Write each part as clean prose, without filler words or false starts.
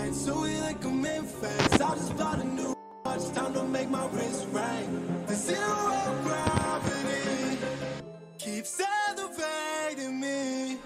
change, so we like a Memphis. I just bought a new watch, time to make my wrist ring. The zero gravity keeps elevating me.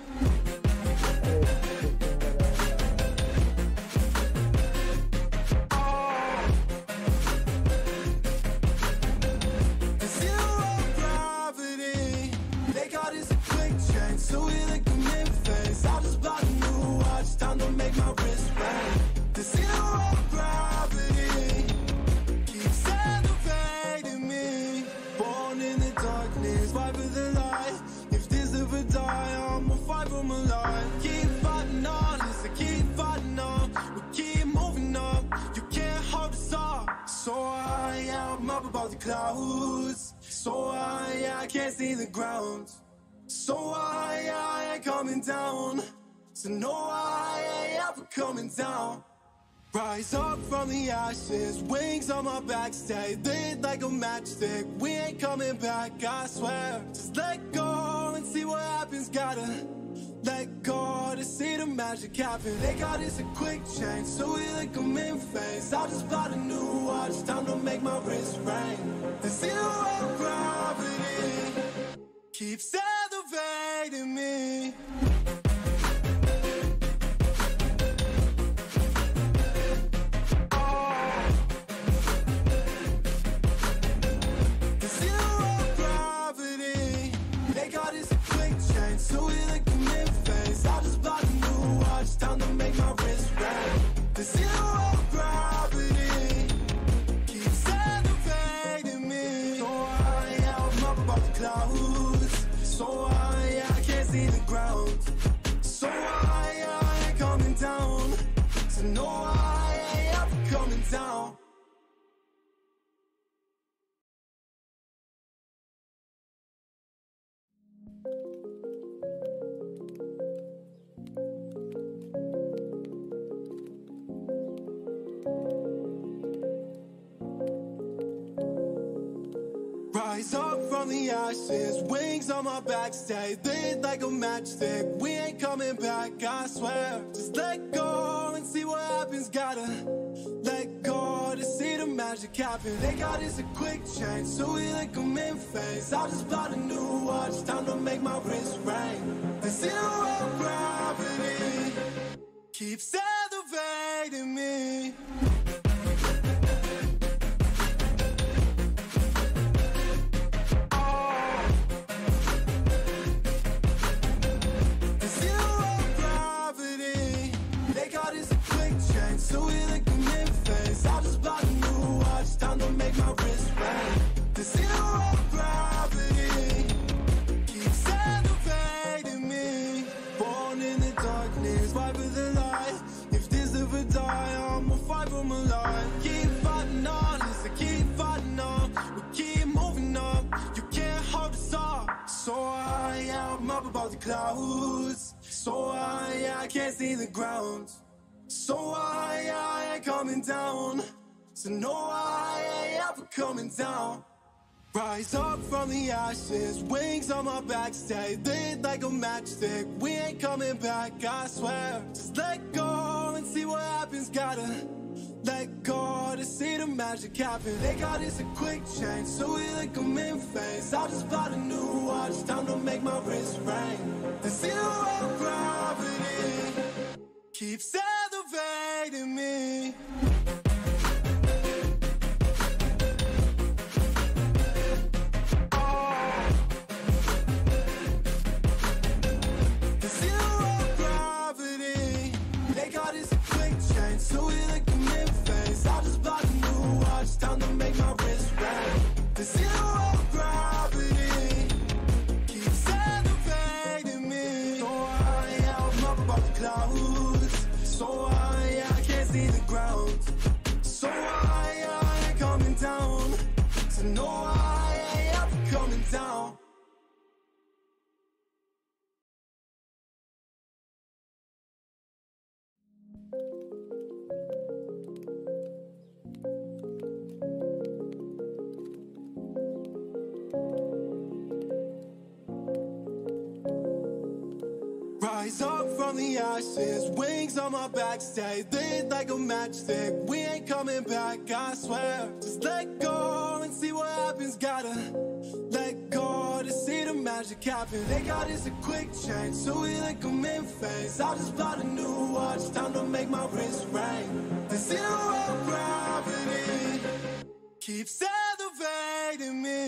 The zero gravity, they got us a quick change, so we like a Memphis. I just bought a new watch, time to make my wrist ring. The zero gravity keeps elevating me. Born in the darkness, fight for the light. If this ever die, I'ma fight for my life. Keep fighting on, listen, keep fighting on. We keep moving up, you can't hold us up. So I'm up above the clouds. So I can't see the ground. So I ain't coming down. So no, I ain't ever coming down. Rise up from the ashes, wings on my back, stay lit like a matchstick. We ain't coming back, I swear. Just let go and see what happens. Gotta let go to see the magic happen. They got us a quick change, so we like a Memphis. I just bought a new watch, time to make my wrist ring. The zero gravity keeps elevating me. So we like a Memphis. I just bought a new watch, time to make my wrist ring. The zero gravity keeps elevating me. So I'm up above the clouds. So I can't see the ground. So I ain't coming down. So no, I ain't ever coming down. Rise up from the ashes, wings on my back, stay lit like a matchstick. We ain't coming back, I swear. Just let go and see what happens. Gotta let go to see the magic happen. They got us a quick change, so we like a Memphis. I just bought a new watch, time to make my wrist ring. The zero gravity keeps elevating me. So we like a Memphis. I just bought a new watch, time to make my wrist ring. The zero gravity keeps elevating me. Born in the darkness, fight for the light. If this ever die, I'ma fight for my life. Keep fighting on, listen, keep fighting on. We keep moving up, you can't hold us up. So I'm up above the clouds. So I can't see the ground. So I ain't coming down. So no, I ain't ever coming down. Rise up from the ashes, wings on my back, stay lit like a matchstick. We ain't coming back, I swear. Just let go and see what happens. Gotta let go to see the magic happen. They got us a quick change, so we like a Memphis. I just bought a new watch, time to make my wrist ring. The zero gravity keeps elevating me. The zero gravity, they got us a quick change, so we like a Memphis. I just bought a new watch, time to make my wrist ring. The zero gravity keeps elevating me. So I'm up above the clouds. So I can't see the ground. So I ain't coming down. So no, I ain't ever coming down. Rise up from the ashes. ashes, wings on my back, stay lit like a matchstick. We ain't coming back, I swear. Just let go and see what happens. Gotta let go to see the magic happen. They got us a quick change, so we like them in phase. I just bought a new watch, time to make my wrist ring. The zero gravity keeps elevating me.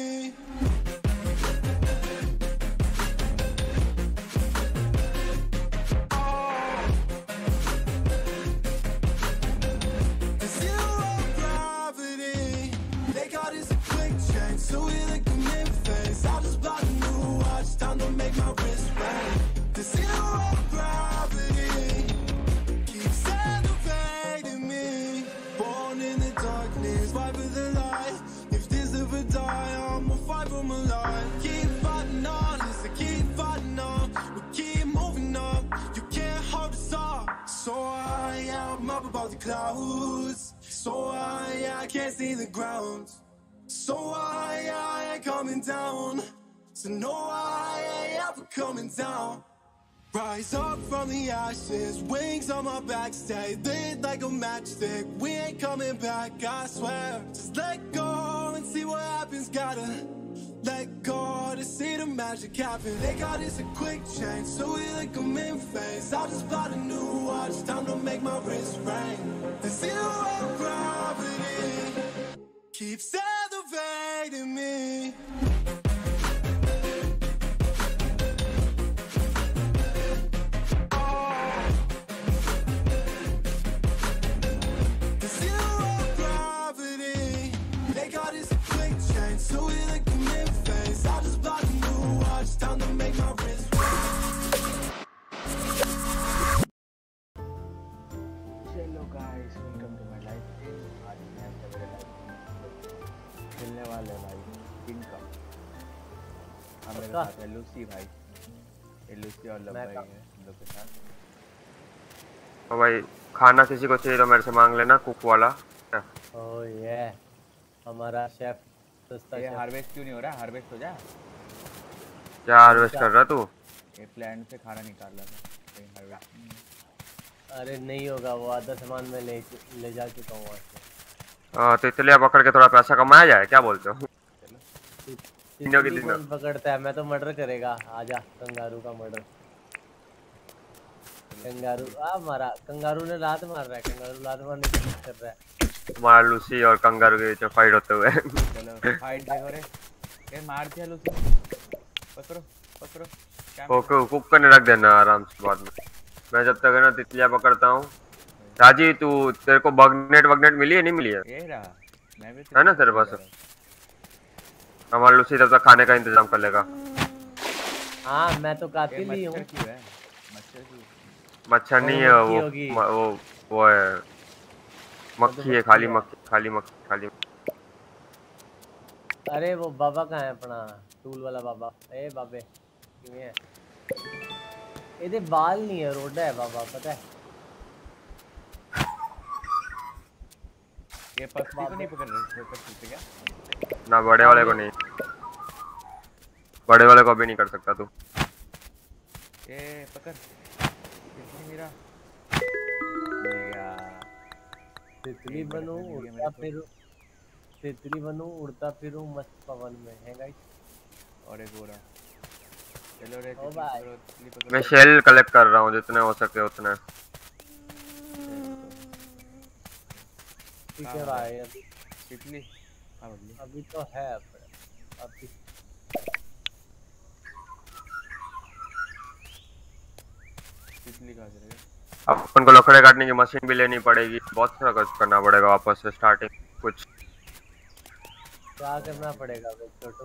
So we like them in phase. I just bought a new watch, time to make my wrist ring. The zero gravity keeps elevating me. Born in the darkness, fight for the light. If this ever die, I'ma fight for my life. Keep fighting on, listen, keep fighting on. We keep moving up, you can't hold us up. So I am up above the clouds. So I can't see the ground. So I ain't coming down. So no, I ain't ever coming down. Rise up from the ashes, wings on my back, stay lit like a matchstick. We ain't coming back, I swear. Just let go and see what happens. Gotta let go to see the magic happen. They got us a quick change, so we like them in phase. I just bought a new watch, time to make my wrist ring. The zero gravity keeps elevating me. The zero gravity, they got us a quick change, so we like them in phase. I just bought a new watch, time to make my wrist ring. Hello guys, welcome to my live stream. आज मैं सवेरे live खेलने वाले भाई king का। हम मेरे साथ है लूसी भाई, ये लूसी और लब भाई है हम लोग के साथ। तो भाई खाना किसी को चाहिए तो मेरे से मांग लेना, कुक वाला। ओह ये हमारा शेफ सस्ता ये शेफ। हार्वेस्ट क्यों नहीं हो रहा? हार्वेस्ट हो जा। क्या हार्वेस्ट कर रहा तू? ये प्लांट से खाना निकाल रहा था, कहीं हार्वेस्ट। अरे नहीं होगा, वो आधा सामान मैं ले जा चुका हूँ वहाँ से। तो तितलियाँ पकड़ के थोड़ा पैसा कमाया जाए, क्या बोलते हो? तितली कौन पकड़ता है? मैं तो मर्डर करेगा। आजा, कंगारू का मर्डर। कंगारू मारा, कंगारू ने लात मार रहा है, कंगारू लात मारने की कोशिश कर रहा है। हमारा लूसी और कंगारू के बीच में फाइट होते हुए। चलो फाइट देखो रे, ये मार दिया लूसी। पकड़ो पकड़ो। ओके, कुक करने रख देना आराम से बाद में। मैं जब तक है ना तितलियाँ पकड़ता हूँ। राजी तू, तेरे को बगनेट वगनेट मिली है नहीं मिली है? ये रहा, मैं भी है ना तेरे पास? हमारा लूसी तब तक खाने का इंतजाम कर लेगा। हाँ मैं तो कातिल ही हूँ। मच्छर नहीं है वो है मक्खी है, खाली मक्खी। अरे वो बाबा कहाँ है अपना टूल वाला बाबा? ए बाबे किਵੇਂ है? ਇਹਦੇ बाल नहीं है, रोडा है बाबा, पता है? ये पक्षी को नहीं पकड़ रहे क्या? ना बड़े वाले को नहीं, बड़े वाले को भी नहीं कर सकता तू। ये पकड़, कितनी मेरा तितली बनूं उड़ता फिरूं, तितली बनूं उड़ता फिरूं मस्त पवन में, है गाइस? और एक गोरा। चलो रे मैं शेल कलेक्ट कर रहा हूँ जितने हो सके उतने। ठीक है भाई, अभी तितली अभी तो है अभी। तितली कहाँ चले गए? अब अपन को लकड़े काटने की मशीन भी लेनी पड़ेगी, बहुत सारा कुछ करना पड़ेगा वापस से स्टार्टिंग। कुछ क्या करना पड़ेगा भाई छोटू?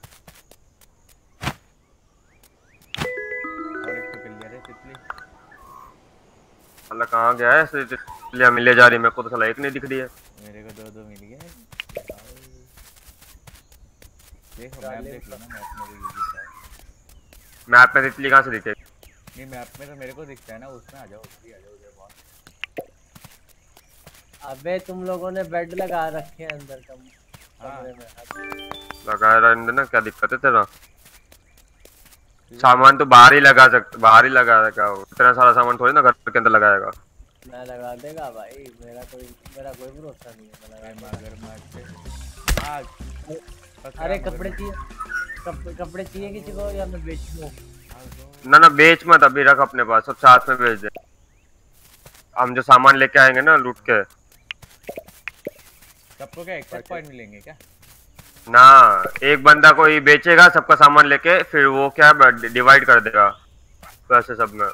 और एक तो कर लिया रे तितली। अल्लाह कहाँ गया है? तितलियाँ मिले जा रही, मेरे को तो साला एक नहीं दिख रही है। मेरे को दो मिल गए। देखो मैप देख लो ना, मैप में तितली कहाँ से दिखेगी? नहीं मैप में तो मेरे को दिखता है ना, उसमें आ जाओ, उसकी आ जाओ उधर बहुत। अबे तुम लोगों ने बेड लगा रखे हैं अंदर कमरे में। लगा रहा है ना, क्या दिक्कत है तेरा? सामान तो बाहर ही लगा सकते, बाहर ही लगाएगा, इतना सारा सामान थोड़ी ना घर के अंदर लगाएगा। मैं लगा देगा भाई, मेरा कोई भरोसा नहीं है, मैं लगा देगा। अरे कपड़े चाहिए, कपड़े चाहिए किसी को या मैं बेच दूं? ना बेच मत, अभी रख अपने पास, सब साथ में बेच दे। हम जो सामान लेके आएंगे ना लूट के, सबको क्या एक्सेस पॉइंट मिलेंगे क्या? ना एक बंदा को ही बेचेगा सबका सामान लेके, फिर वो क्या डिवाइड कर देगा पैसे सब में।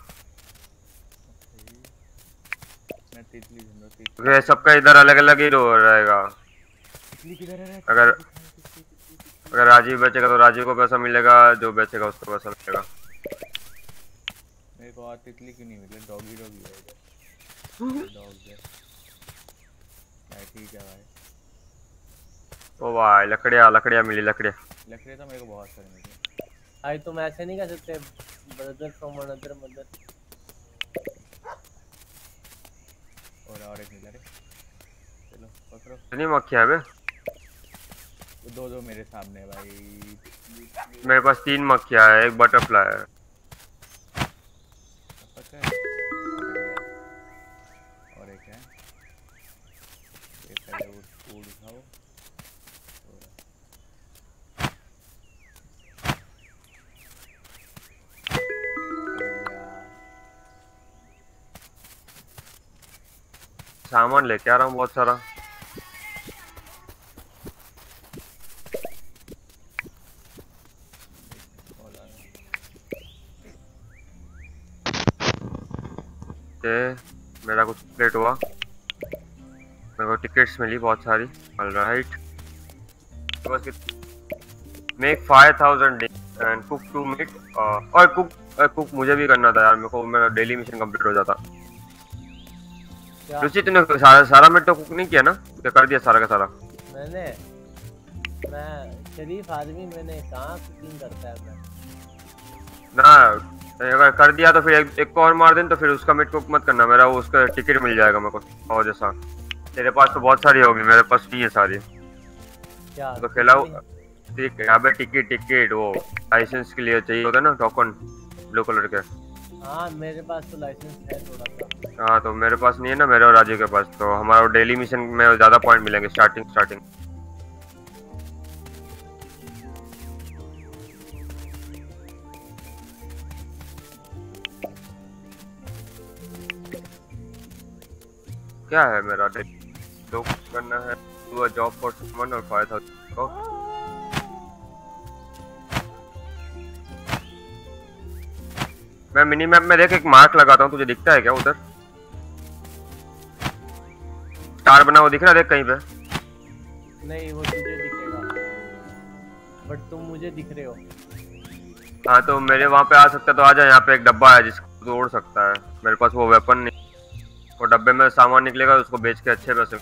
फिर सबका इधर अलग अलग ही रहेगा। अगर राजीव बेचेगा तो राजीव को पैसा मिलेगा, जो बेचेगा उसको पैसा मिलेगा। मेरे को और तितली क्यों नहीं मिले? डॉगी है इधर, डॉग है। ठीक है भाई। ओ भाई लकड़ियाँ मिली, लकड़ियाँ तो मेरे को बहुत सारी मिली। भाई तुम ऐसे नहीं कर सकते, ब्रदर फ्रॉम अनदर मदर। और एक मिला रे, चलो पकड़ो। कितनी मक्खियाँ है बे? दो मेरे सामने है भाई। मेरे पास 3 मक्खियाँ है, एक बटरफ्लाई है। और एक है, ये पहले उड़ उठाओ। सामान लेके आ रहा हूँ बहुत सारा। मेरा कुछ प्लेट हुआ, मेरे को टिकट्स मिली बहुत सारी। Alright, make 5000 and cook 2 meat. और कुक मुझे भी करना था यार, मेरे को मेरा डेली मिशन कंप्लीट हो जाता। रुचि तूने सारा मीट तो कुक नहीं किया ना? क्या कर दिया सारा का सारा? मैं शरीफ आदमी, मैंने कहाँ कुकिंग करता है मैं। ना अगर कर दिया तो फिर एक को और मार दें, तो फिर उसका मीट कुक मत करना, मेरा वो उसका टिकट मिल जाएगा मेरे को। और जैसा तेरे पास तो बहुत सारी होगी, मेरे पास नहीं है सारी। क्या तो खिलाओ। ठीक है, यहाँ पे टिकट वो लाइसेंस के लिए चाहिए होता है ना, टोकन ब्लू कलर के। हाँ मेरे पास तो लाइसेंस है थोड़ा सा। हाँ तो मेरे पास नहीं है ना, मेरे और राजू के पास। तो हमारा डेली मिशन में ज्यादा पॉइंट मिलेंगे स्टार्टिंग। क्या है मेरा दो करना है, do a job for someone और 5000 को। मैं मिनी मैप में देख एक मार्क लगाता हूँ, तुझे दिखता है क्या उधर? स्टार बना वो दिख रहा है, देख कहीं पे। नहीं वो तुझे दिखेगा, बट तुम मुझे दिख रहे हो। हाँ तो मेरे वहाँ पे आ सकता तो आ जा, यहाँ पे एक डब्बा है जिसको तोड़ सकता है। मेरे पास वो वेपन नहीं, वो डब्बे में सामान निकलेगा, उसको बेच के अच्छे पैसे।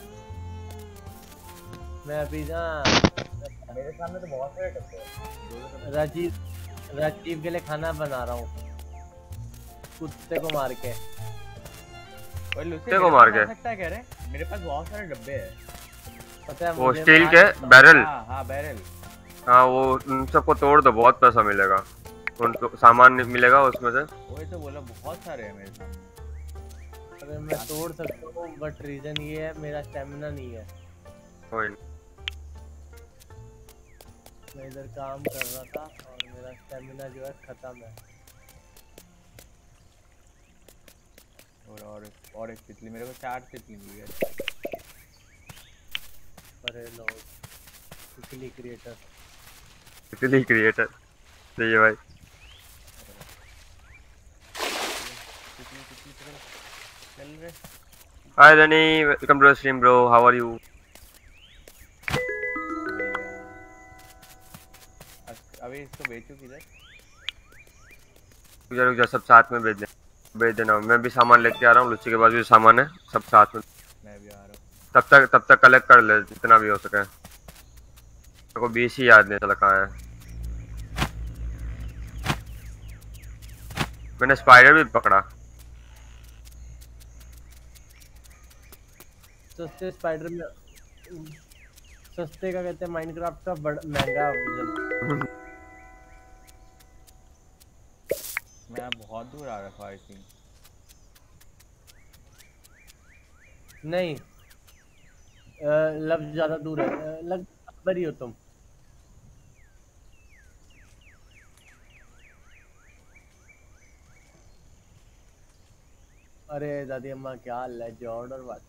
मैं अभी ना मेरे सामने तो बहुत सारे डब्बे हैं। राजीव के लिए खाना बना रहा हूँ, कुत्ते को मार के। कुत्ते को मार के सकता है कह रहे? मेरे पास बहुत सारे डब्बे हैं, पता है वो मुझे। स्टील के बैरल। हाँ बैरल। हाँ वो उन सबको तोड़ दो, बहुत पैसा मिलेगा, उनको सामान मिलेगा उसमें से। वही तो बोला, बहुत सारे हैं मेरे सामने। अरे मैं तोड़ सकता हूँ, बट रीजन ये है मेरा स्टेमिना नहीं है। कोई नहीं। मैं इधर काम कर रहा था और मेरा स्टेमिना जो है खत्म है। और एक तितली, मेरे को 4 तितली मिली है। अरे लो तितली क्रिएटर सही है भाई। चल रहे। Hi Danny, welcome to the stream bro. How are you? अभी इसको बेचूं किधर? रुक जा, सब साथ में भेज देना। मैं भी सामान लेके आ रहा हूँ, लुच्ची के पास भी सामान है, सब साथ में। मैं भी आ रहा हूँ। तब तक कलेक्ट कर ले जितना भी हो सके। मेरे को 20 ही याद नहीं चला कहाँ है। मैंने स्पाइडर भी पकड़ा। सस्ते स्पाइडर में, सस्ते का कहते हैं माइनक्राफ्ट का बड़ा महंगा वर्जन। मैं बहुत दूर आ रखा आई थिंक। नहीं लफ्ज ज्यादा दूर है, लग बरी हो तुम। अरे दादी अम्मा क्या हाल है, जॉर्ड और बात।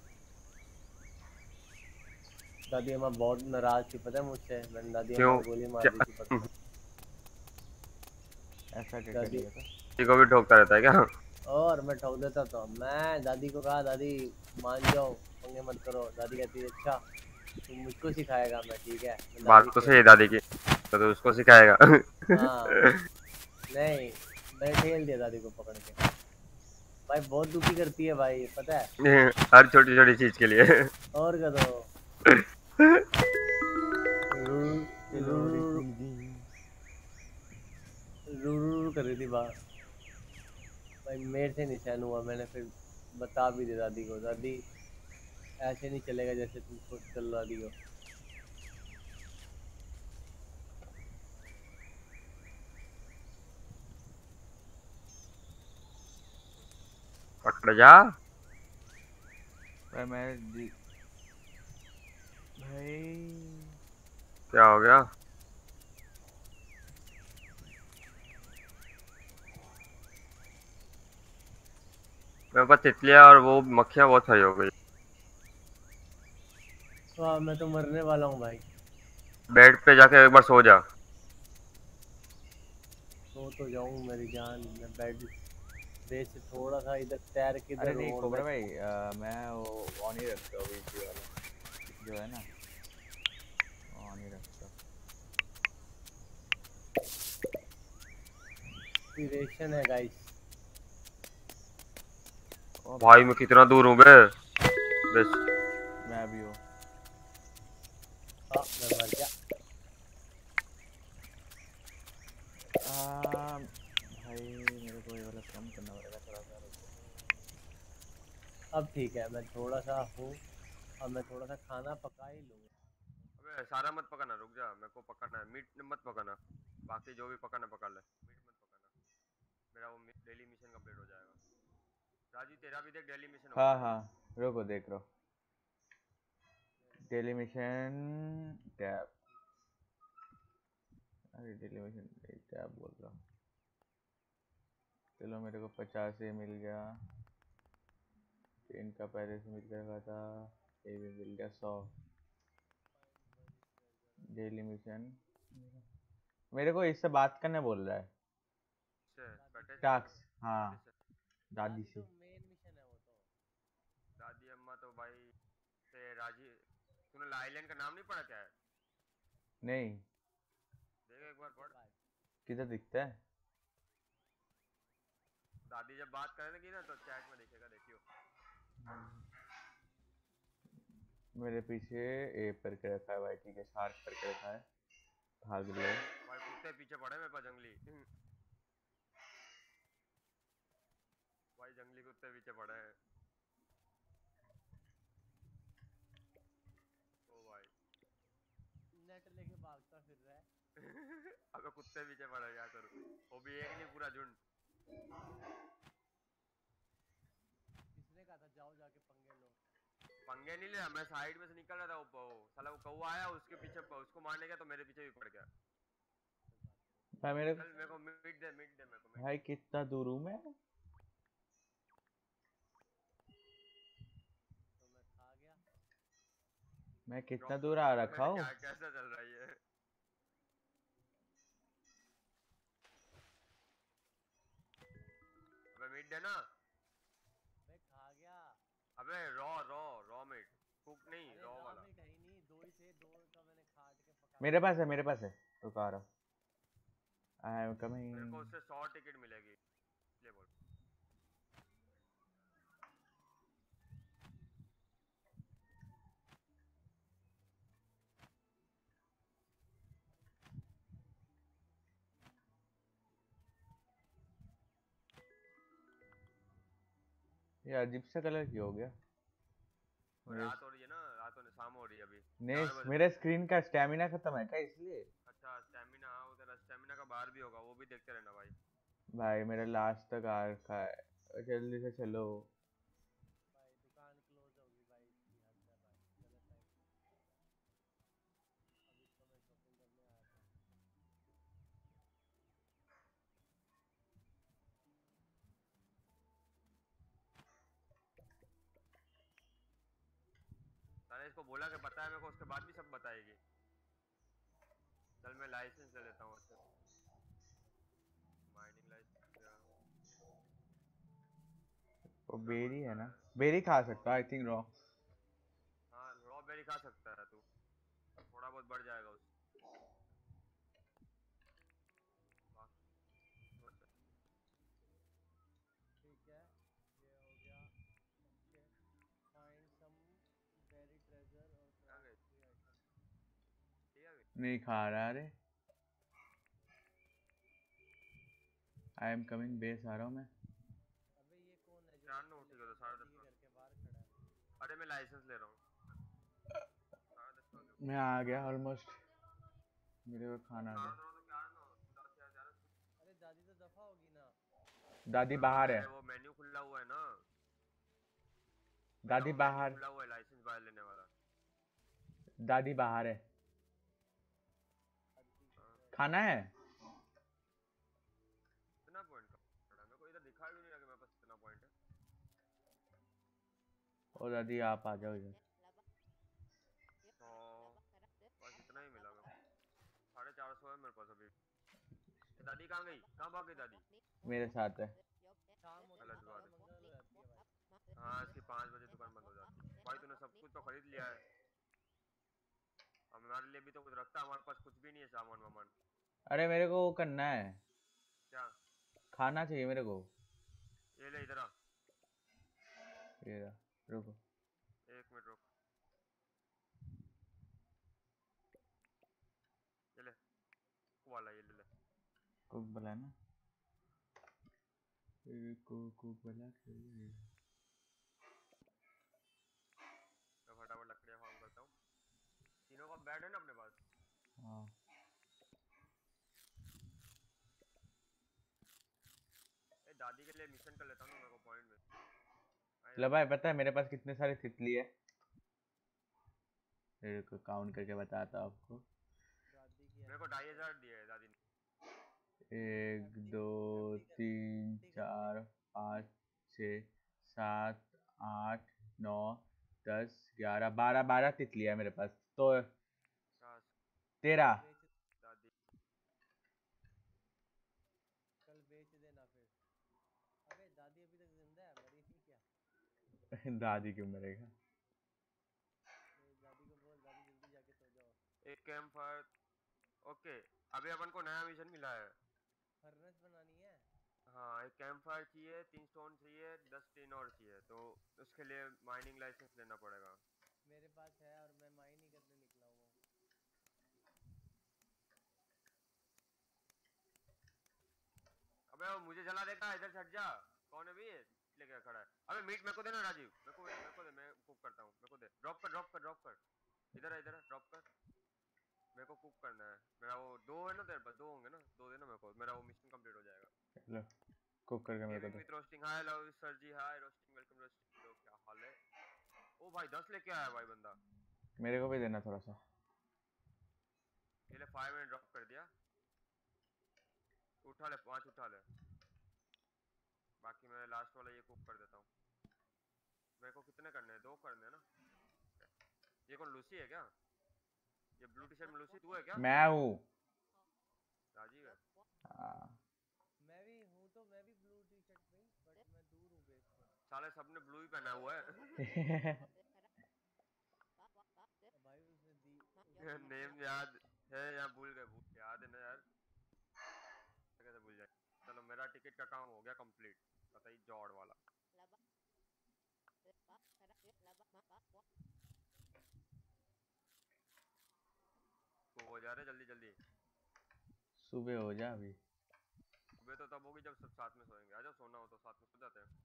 दादी अम्मा बहुत नाराज थी पता है मुझसे, मैंने दादी अम्मा क्यों? को गोली मार क्या दी थी पता। ऐसा क्या कर दादी दिया था? किसी को भी ठोकता रहता है क्या? और मैं ठोक देता तो मैं दादी को कहा दादी मान जाओ पंगे मत करो, दादी कहती है अच्छा तुम मुझको सिखाएगा, मैं ठीक है मैं बात दादी तो खेल सही है दादी की, तो उसको सिखाएगा। हाँ नहीं मैंने ठेल दिया दादी को पकड़ के। भाई बहुत दुखी करती है भाई पता है। हर छोटी छोटी चीज के लिए। और क्या तो तिलोरी दीदी। कर रही थी बात। भाई मेरे से नहीं सहन हुआ, मैंने फिर बता भी दिया दादी को, दादी ऐसे नहीं चलेगा जैसे तुम सोच चल दादी को। पकड़ जा। भाई भाई क्या हो गया? मेरे पास तितलियां और वो मक्खियां बहुत सारी हो गई। वाह मैं तो मरने वाला हूँ भाई। बेड पे जाके एक बार सो जा। सो तो जाऊँ मेरी जान, मैं बेड बेड से थोड़ा सा इधर तैर के अरे इधर नहीं हूँ और कोबरा मैं भाई, मैं वो ऑन ही रखता हूँ वीपी वाला जो है ना, ऑन ही रखता हूँ। इंस्पिरेशन है गाइस। भाई मैं कितना दूर हूँ बे? बस मैं भी हूँ। हाँ मैं मर गया। भाई मेरे को ये वाला कम करना पड़ेगा थोड़ा सा, रुको। अब ठीक है मैं थोड़ा सा हूँ, अब मैं थोड़ा सा खाना पका ही लूँगा। अबे सारा मत पकाना, रुक जा, मेरे को पकाना है। मीट मत पकाना, बाकी जो भी पकाना पका ले, मीट मत पकाना। मेरा वो डेली मिशन कंप्लीट हो जाएगा। राजू तेरा भी देख डेली मिशन हाँ होगा। हाँ रुको देख रहा हूँ। डेली मिशन टैब, अरे डेली मिशन टैब बोल रहा हूँ। चलो मेरे को 50 ये मिल गया, इनका पहले से मिल गया था, ये भी मिल गया 100। डेली मिशन मेरे को इससे बात करने बोल रहा है। टास्क हाँ दादी दादी से। तो मेन मिशन है वो तो। दादी अम्मा तो भाई से राजी। तूने आइलैंड का नाम नहीं पढ़ा क्या है? नहीं देख एक बार पढ़। किधर दिखता है? दादी जब बात करेगी ना तो चैट में दिखेगा, देखियो। मेरे पीछे ए करके रखा है भाई, ठीक है, शार्क करके रखा है, भाग लो। भाई कुत्ते पीछे पड़े मेरे पास जंगली। भाई जंगली कुत्ते पीछे पड़े हैं। ओ भाई नेट लेके भागता फिर रहा है। अबे कुत्ते पीछे पड़े, क्या करूं? वो भी एक नहीं, पूरा झुंड। किसने कहा था जाओ जाके पंगे लो? पंगे नहीं लिया, मैं साइड में से निकल रहा था, वो साला वो कौवा आया, उसके पीछे उसको मारने गया तो मेरे पीछे भी पड़ गया। भाई चल मेरे को मीट दे मेरे को भाई कितना दूर हूँ मैं? तो मैं खा गया। मैं कितना दूर आ रखा हूँ? क्या कैसा चल रहा है ये? अबे मीट देना। मैं खा गया। अबे raw raw raw meat, cook नहीं, अरे रॉ रॉ वाला। मीट है ही नहीं, दो ही थे, दो का मैंने काट के पका मेरे पास है, मेरे पास है, रुक आ रहा हूँ। आई एम मेरे को कमिंग। उससे 100 टिकट मिलेगी, ले बोल। ये अजीब सा कलर क्यों हो गया? रात हो रही है ना, रात होने शाम हो रही है अभी। नहीं 4 बजे। मेरे स्क्रीन का स्टैमिना खत्म है क्या इसलिए? अच्छा स्टैमिना, वो तेरा स्टैमिना का बाहर भी होगा, वो भी देखते रहना भाई। भाई मेरा लास्ट तक आ रखा है, जल्दी से चलो। भाई दुकान क्लोज होगी भाई, इसकी हद है भाई, गलत टाइम। अभी तो मैं शॉपिंग करने आया था। साले इसको बोला कि पता है मेरे को, उसके बाद भी सब बताएगी। चल मैं लाइसेंस ले लेता हूँ उससे, माइनिंग लाइसेंस। वो बेरी है ना, बेरी खा सकता आई थिंक रॉ। हाँ रॉ बेरी खा सकता है तू, थोड़ा बहुत बढ़ जाएगा उससे। ठीक है, ये हो गया। Okay, find some berry treasure और क्या गए? Craft 3 item. ठीक है नहीं खा रहा। अरे आई एम कमिंग, बेस आ रहा हूँ मैं। अबे ये कौन है जो चार नो अकेले ठीक है, तो दादी 10:30 के का। घर के बाहर खड़ा है? अरे मैं लाइसेंस ले रहा हूँ। 10:30 का हो गया। मैं आ गया ऑलमोस्ट, मेरे को खाना आ चार गया। दो तो क्या नो 10 या 11। अरे दादी तो दफा होगी ना। दादी अबे बाहर है, मेरे वो मेन्यू खुला हुआ है ना, मेरा दादी वो मेन्यू बाहर, खुला हुआ है लाइसेंस बाहर लेने वाला। दादी बाहर है। दादी हाँ। को खाना है? कितना पॉइंट का पड़ा मेरे को इधर दिखा भी नहीं रहा कि मेरे पास कितना पॉइंट है। और दादी आप आ जाओ इधर। तो बस इतना ही मिला मेरे को, 450 है मेरे पास अभी। ये दादी कहाँ गई, कहाँ भाग गई दादी? मेरे साथ है। शाम होती गलत दुकान बात है। बंद हो जाती है भाई। हाँ इसकी 5 बजे दुकान बंद हो जाती है। भाई तूने सब कुछ तो खरीद लिया है, हमारे लिए भी तो कुछ रखता, हमारे पास कुछ भी नहीं है सामान वामान। अरे मेरे को वो करना है, क्या? खाना चाहिए मेरे को। ये ले इधर आ, ये रहा, रुको। 1 मिनट रुक। ये ले वाला, ये ले ले। कुक बोला ना, कुक बोला। मैं फटाफट लकड़ियाँ फार्म करता हूँ। तीनों का बेड है ना अपने पास? हाँ ए दादी के लिए मिशन कर लेता हूँ ना, मेरे को पॉइंट में लो भाई, पता है मेरे पास कितने सारे तितली है? मेरे को काउंट करके बताता हूँ आपको। दादी की मेरे को 2500 दिए है दादी ने। 1 2 3 4 5 6 7 8 9 10 11 12 तितली है मेरे पास तो। 13। बेच, दादी कल बेच देना फिर। अबे दादी अभी तक जिंदा है, मरी नहीं क्या? दादी क्यों मरेगा? दादी को बोल, दादी जल्दी जाके सो जाओ। एक कैंप फायर। ओके, अभी अपन को नया मिशन मिला है। फर्नेस बनानी है। हाँ एक कैंप फायर चाहिए, 3 स्टोन चाहिए, 10 टिन और चाहिए, तो उसके लिए माइनिंग लाइसेंस लेना पड़ेगा। मेरे पास है और मैं माइन ही करने निकला हुआ हूँ। अबे वो मुझे जला देगा, इधर से हट जा। कौन है भी ये लेके खड़ा है? अबे मीट मेरे को देना राजीव, मेरे को दे, मैं कुक करता हूँ, मेरे को दे। ड्रॉप कर ड्रॉप कर ड्रॉप कर, इधर है ड्रॉप कर। मेरे को कुक करना है, मेरा वो 2 है ना तेरे पास, 2 होंगे ना, 2 देना मेरे को, मेरा वो मिशन कंप्लीट हो जाएगा। लो कुक करके मेरे को गेमिंग दे। With roasting, hi love sir ji, hi roasting, welcome roasting. लो क्या हाल है? ओ भाई 10 लेके आया भाई बंदा। मेरे को भी देना थोड़ा सा। ये ले 5 मिनट ड्रॉप कर दिया, उठा ले 5 उठा ले। बाकी मैं लास्ट वाला ये कुक कर देता हूँ। मेरे को कितने करने हैं? 2 करने हैं ना। ये कौन लूसी है क्या? ये ब्लू टी शर्ट में लूसी तू है क्या? मैं हूँ। राजीव है। हाँ। मैं भी हूँ, तो मैं भी ब्लू टी शर्ट में ही, बट मैं दूर हूँ बेस से। साले सबने ब्लू ही पहना हुआ है। भाई उसने दी नेम याद है या भूल गए? याद है ना यार, कैसे भूल जाए। चलो मेरा टिकट का काम हो गया कंप्लीट, बताइए जॉर्ड वाला। तो हो जा रहे जल्दी जल्दी। सुबह हो जा अभी। सुबह तो तब होगी जब सब साथ में सोएंगे। आ जाओ, सोना हो तो साथ में सो जाते हैं।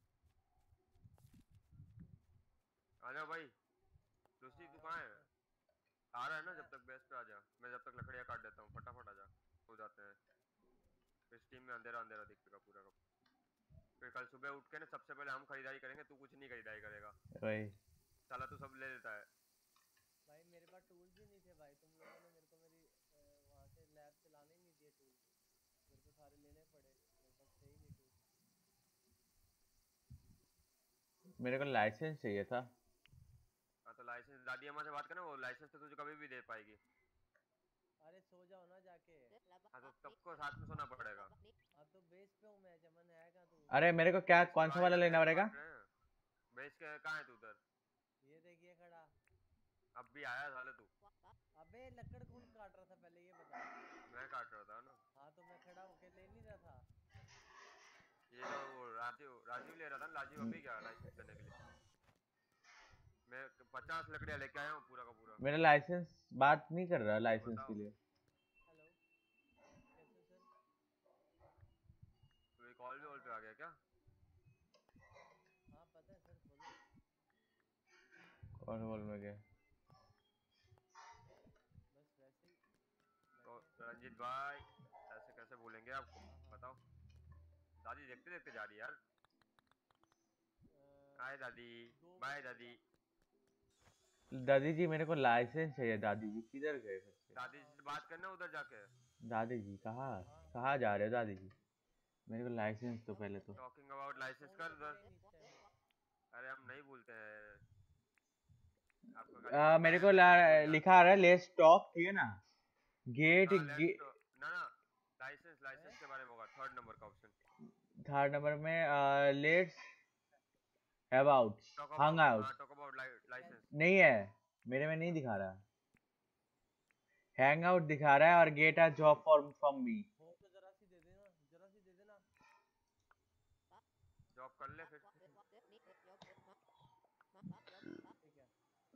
आ जाओ भाई। लूसी तू कहाँ है? आ रहा है ना? जब तक बेस पे आ जा, मैं जब तक लकड़ियाँ काट देता हूँ, फटाफट आ जा, सो जाते हैं। इस टीम में अंधेरा अंधेरा दिखेगा पूरा का। फिर कल सुबह उठ के ना सबसे पहले हम खरीदारी करेंगे, तू कुछ नहीं खरीदारी करेगा। वही साला तू सब ले लेता है। भाई मेरे पास टूल्स ही नहीं थे भाई, तुम लोगों ने मेरे को मेरी वहाँ से लैब से लाने ही नहीं दिए टूल, मेरे को सारे लेने पड़े, मेरे पास थे ही नहीं टूल। मेरे को लाइसेंस चाहिए था। हाँ तो लाइसेंस दादी अम्मा से बात करना, वो लाइसेंस तो तुझे कभी भी दे पाएगी। अरे सो जाओ ना जाके। हाँ तो सबको साथ में सोना पड़ेगा। अब तो बेस पे हूँ मैं, चमन है कहाँ तू? अरे मेरे को क्या कौन सा वाला लेना पड़ेगा? बेस के कहाँ है तू उधर? ये देखिए खड़ा। अब भी आया साले तू? अबे लकड़ कौन काट रहा था पहले ये बता। मैं काट रहा था ना। हाँ तो मैं खड़ा होके ले नहीं रहा था। ये तो वो राजीव ले रहा था ना। राजीव अभी गया लाइसेंस लेने के लिए। मैं 50 लकड़ियाँ लेके आया हूँ पूरा का पूरा। मेरा लाइसेंस बात नहीं कर रहा लाइसेंस के लिए। हेलो कैसे सर? तो ये कॉल भी पे आ गया क्या? हाँ पता है सर, बोलो। कौन बोल में गया? बस वैसे ही तो रंजीत भाई ऐसे कैसे बोलेंगे आपको? बताओ। दादी देखते देखते जा रही है यार। हाय दादी। बाय दादी। दादी जी मेरे को लाइसेंस चाहिए। दादी जी किधर गए फिर से? दादी से बात करना उधर जाके। दादी जी कहाँ जा रहे हो दादी जी? मेरे को लाइसेंस तो पहले तो। टॉकिंग अबाउट लाइसेंस कर उधर। अरे हम नहीं बोलते हैं आपको। मेरे को लिखा आ रहा है लेट्स टॉक, ठीक है ना? गेट ना ना लाइसेंस के बारे में होगा, 3rd नंबर का ऑप्शन। 3rd नंबर में let's about hang out. Talk about licence नहीं है, मेरे में नहीं दिखा रहा। हैंग आउट दिखा रहा है और get a job for from me. वो तो जरा सी दे देना, जरा सी दे देना। जॉब कर ले फिर। ठीक है।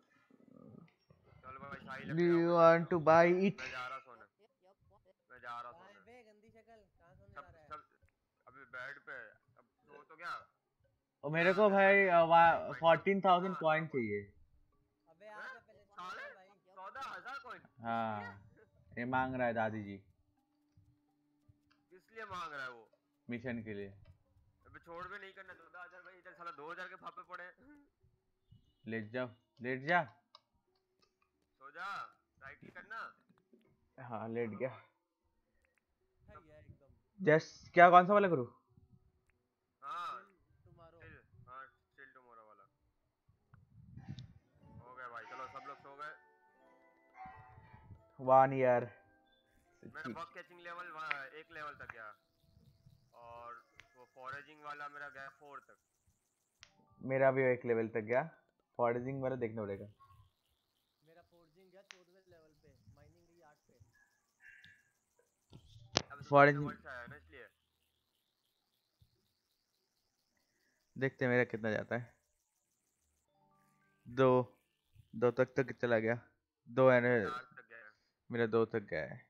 चल भाई शाही डू लकड़ियाँ you want to buy it? मैं जा रहा सोने। मैं जा रहा कहाँ है सोने। बे गंदी शक्ल, कहाँ सोने जा सब रहा है? सब अभी बेड पे। अब सो तो क्या? और मेरे को भाई 14,000 कॉइन चाहिए। अबे आ जा पहले साले भाई। 14,000 कॉइन? हाँ ये मांग रहा है दादी जी किस लिए मांग रहा है वो? मिशन के लिए। अबे छोड़ भी नहीं करना 14,000 भाई, इधर साला 2,000 के फापे पड़े। लेट जाओ लेट जा। सो जा। राइट क्लिक करना। हाँ लेट गया। सही है एकदम। जस्ट क्या कौन सा वाला करूँ? हाँ तुम्हारो स्टिल टुमारो वाला हो गया भाई। चलो सब लोग सो गए। 1 ईयर। मेरा बग कैचिंग लेवल 1 लेवल तक गया और वो फॉरेजिंग वाला मेरा गया 4 तक। मेरा भी 1 लेवल तक गया। फॉरेजिंग वाला देखना पड़ेगा। मेरा फोर्जिंग गया 14वें लेवल पे, माइनिंग गई 8 पे। अब फॉरेजिंग वर्ड आया ना इसलिए। देखते हैं मेरा कितना जाता है। 2 तक चला गया। 2 है 4 तक गया। मेरा 2 तक गया है।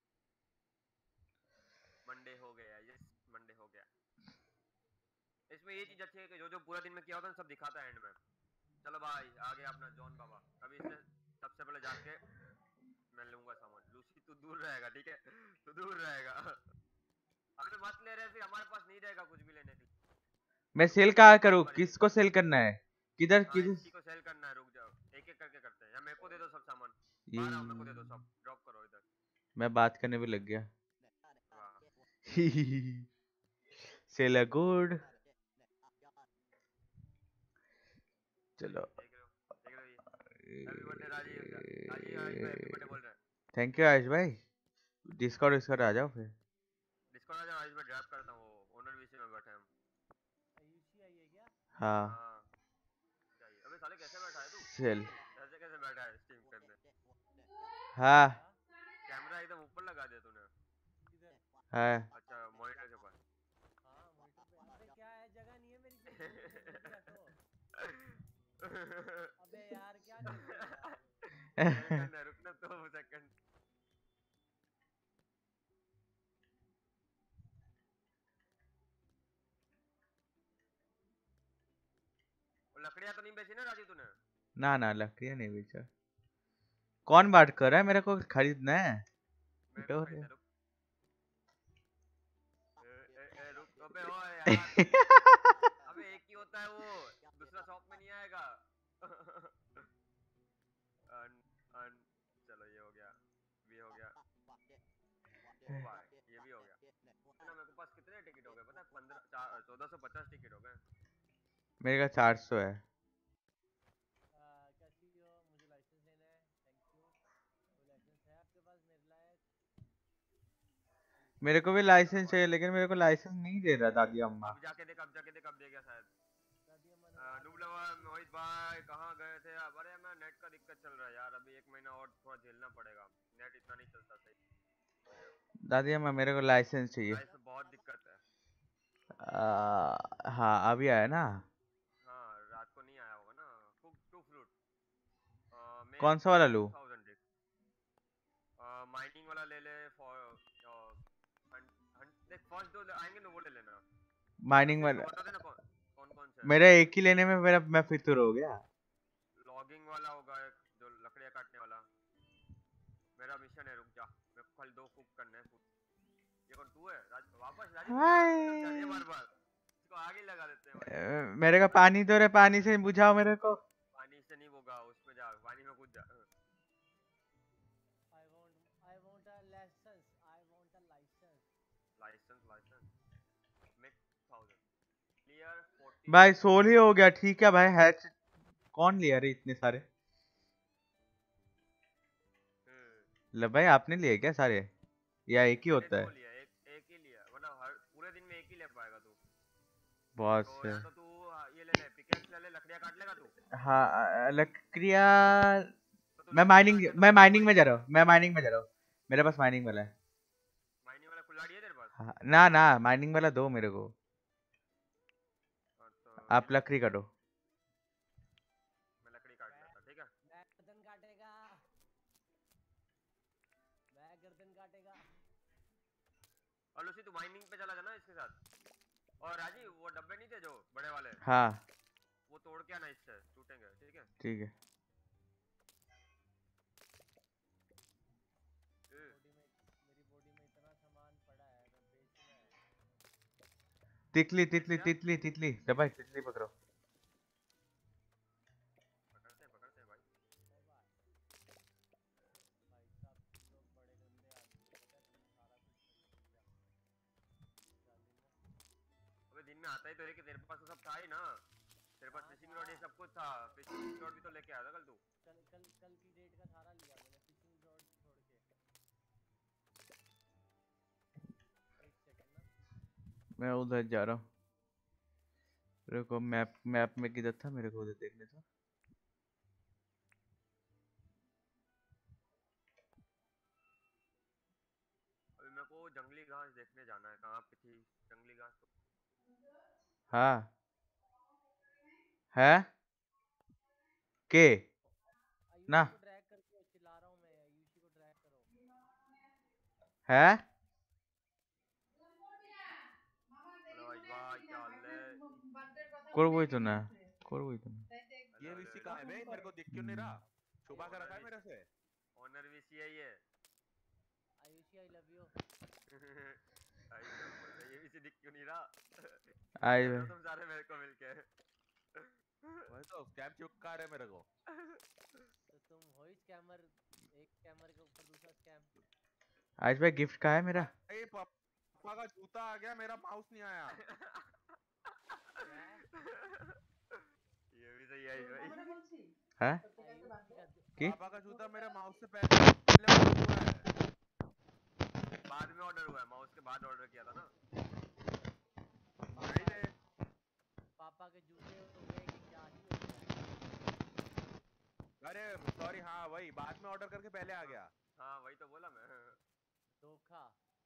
मंडे हो गया। यस मंडे हो गया। इसमें ये चीज अच्छी है कि जो जो पूरा दिन में किया होता है सब दिखाता है एंड में। चलो भाई आ गया अपना जॉन बाबा। अभी इससे सबसे पहले जाके मैं लूंगा सामान। लूसी तू दूर रहेगा, ठीक है? तू दूर रहेगा। अगर मत ले रहे फिर हमारे पास नहीं रहेगा कुछ भी लेने के लिए। मैं सेल कहाँ करूँ? किसको सेल करना है? किधर किसी को सेल करना है? रुक जाओ एक एक करके करते हैं। या मेरे को दे दो सब सामान। बाहर आओ, मेरे को दे दो सब। ड्रॉप करो इधर। मैं बात करने भी लग गया। Sell good. चलो happy birthday Rajiv. Rajiv happy birthday बोल रहे हैं। थैंक यू आयुष भाई। डिस्कॉर्ड आ जाओ फिर। डिस्कॉर्ड आ जाओ। आयुष भाई ड्राइव करता हूँ। ओनर वीसी में बैठे हम। आयुषी आई है क्या? हाँ अबे साले कैसे बैठा है तू? सेल ऐसे कैसे बैठा है स्ट्रीम करने? हाँ कैमरा एकदम ऊपर लगा दिया तूने। किधर? है। अच्छा मॉनिटर के पास। हाँ मॉनिटर पे। अबे क्या है, जगह नहीं है मेरी जेब में, जल्दी रखो। अबे यार क्या कर रहे हो यार? रुकना 2 सेकंड। लकड़ियां तो नहीं बेची ना राजू तूने? ना लकड़ियाँ नहीं बेचा। कौन बात कर रहा है? मेरे को खरीदना है। यार। अबे एक ही होता है वो, दूसरा शॉप में नहीं आएगा। अन, अन, चलो ये हो गया, भी हो गया, ये भी हो गया ना। मेरे पास कितने टिकट हो गए पता है? 1450 टिकट हो गए। मेरे का 400 है। कैसी हो? मुझे लाइसेंस लेना है। Thank you. कोई लाइसेंस है आपके पास मेरे लायक? मेरे को भी लाइसेंस चाहिए, लेकिन मेरे को लाइसेंस नहीं दे रहा दादी अम्मा। अब जाके देख, अब जाके देख, अब दे गया शायद। दादी अम्मा ने डूबलवा मोहित भाई कहाँ गए थे अब? अरे मैं नेट का दिक्कत चल रहा है यार, अभी 1 महीना और थोड़ा झेलना पड़ेगा, नेट इतना नहीं चलता सही। दादी अम्मा मेरे को लाइसेंस चाहिए। गाइस बहुत दिक्कत है। हाँ अभी आया ना। हाँ रात को नहीं आया होगा ना। कुक टू फ्रूट कौन सा वाला लूँ? माइनिंग वाला ले ले। देख फर्स्ट दो आएंगे ना, वो ले लेना। माइनिंग वाला बता देना कौन कौन कौन सा है। मेरा एक ही लेने में मैं फितूर हो गया। लॉगिंग वाला होगा एक, जो लकड़ियाँ काटने वाला। मेरा मिशन है, रुक जा, मेरे को खाली 2 कुक करने हैं। ये कौन तू है? वापस राजीव बार इसको आगे लगा देते हैं भाई। मेरे का पानी दो रे, पानी से बुझाओ मेरे को। पानी से नहीं होगा, उसमें जा, पानी में कूद जा। I want a license. I want a license. Licence make 1000 clear 40। भाई 16 ही हो गया, ठीक है भाई। हैच कौन लिया रे इतने सारे? ले भाई आपने लिए क्या सारे, या एक ही होता है? एक ही लिया, मतलब हर पूरे दिन में एक ही ले पाएगा तू। बहुत तो से। या तो तू ये ले ले, पिकेक्स ले ले, लकड़ियाँ काट लेगा तू। हाँ लकड़ियाँ। मैं माइनिंग में जा रहा हूँ, मेरे पास माइनिंग वाला है। माइनिंग वाला कुल्हाड़ी है तेरे पास? हाँ, ना माइनिंग वाला दो मेरे को। तो आप लकड़ी काटो। मैं लकड़ी काट लेता, ठीक है। मैं गर्दन काटेगा। और लूसी तू माइनिंग पे चला जाना इसके साथ। और राजीव वो डब्बे नहीं थे जो बड़े वाले, हाँ वो तोड़ के आना, इससे टूटेंगे, ठीक है। ठीक है। मेरी बॉडी में इतना सामान पड़ा है, मैं बेचना है। तितली भाई तितली पकड़ो। पकड़ते हैं भाई। भाई साहब तुम लोग बड़े गंदे आदमी हो, पता है तुम सारा कुछ अबे दिन में आता ही तो है कि तेरे पास तो सब था ही ना। तेरे पास फिशिंग रॉड ये सब कुछ था, फिशिंग रॉड भी तो लेके आया था कल तू। कल की डेट का सारा लिया मैंने, फिशिंग रॉड छोड़ के। एक सेकंड ना। मैं उधर जा रहा हूँ, मेरे को मैप में किधर था, मेरे को उधर देखने था। अभी मेरे को जंगली घास देखने जाना है, कहाँ पे थी जंगली घास? हाँ है के ना को ड्रैग करके चिल्ला रहा हूँ मैं, आयुषी को ड्रैग करो। है। করবই তো না। ये वीसी कहाँ है बे? मेरे को दिख क्यों नहीं रहा? छुपा कर रखा है मेरे से। ऑनर वीसी है ये। Ayushi I love you. ये वीसी दिख क्यों नहीं रहा? आई तुम सारे मेरे को मिलके। वही तो स्कैम चिपका रहे मेरे को। तो तुम हो ही स्कैमर, एक स्कैमर के ऊपर दूसरा स्कैम। आज भाई गिफ्ट कहाँ है मेरा? ए पापा का जूता आ गया, मेरा माउस नहीं आया। ये भी सही है भाई। हैं? पापा का जूता मेरे माउस से पहले हुआ है। बाद में ऑर्डर हुआ है, माउस के बाद ऑर्डर किया था ना। पापा के जूते हो गए कि क्या ही हो गया? अरे सॉरी, हाँ वही बाद में ऑर्डर करके पहले आ गया। हाँ वही तो बोला मैं। धोखा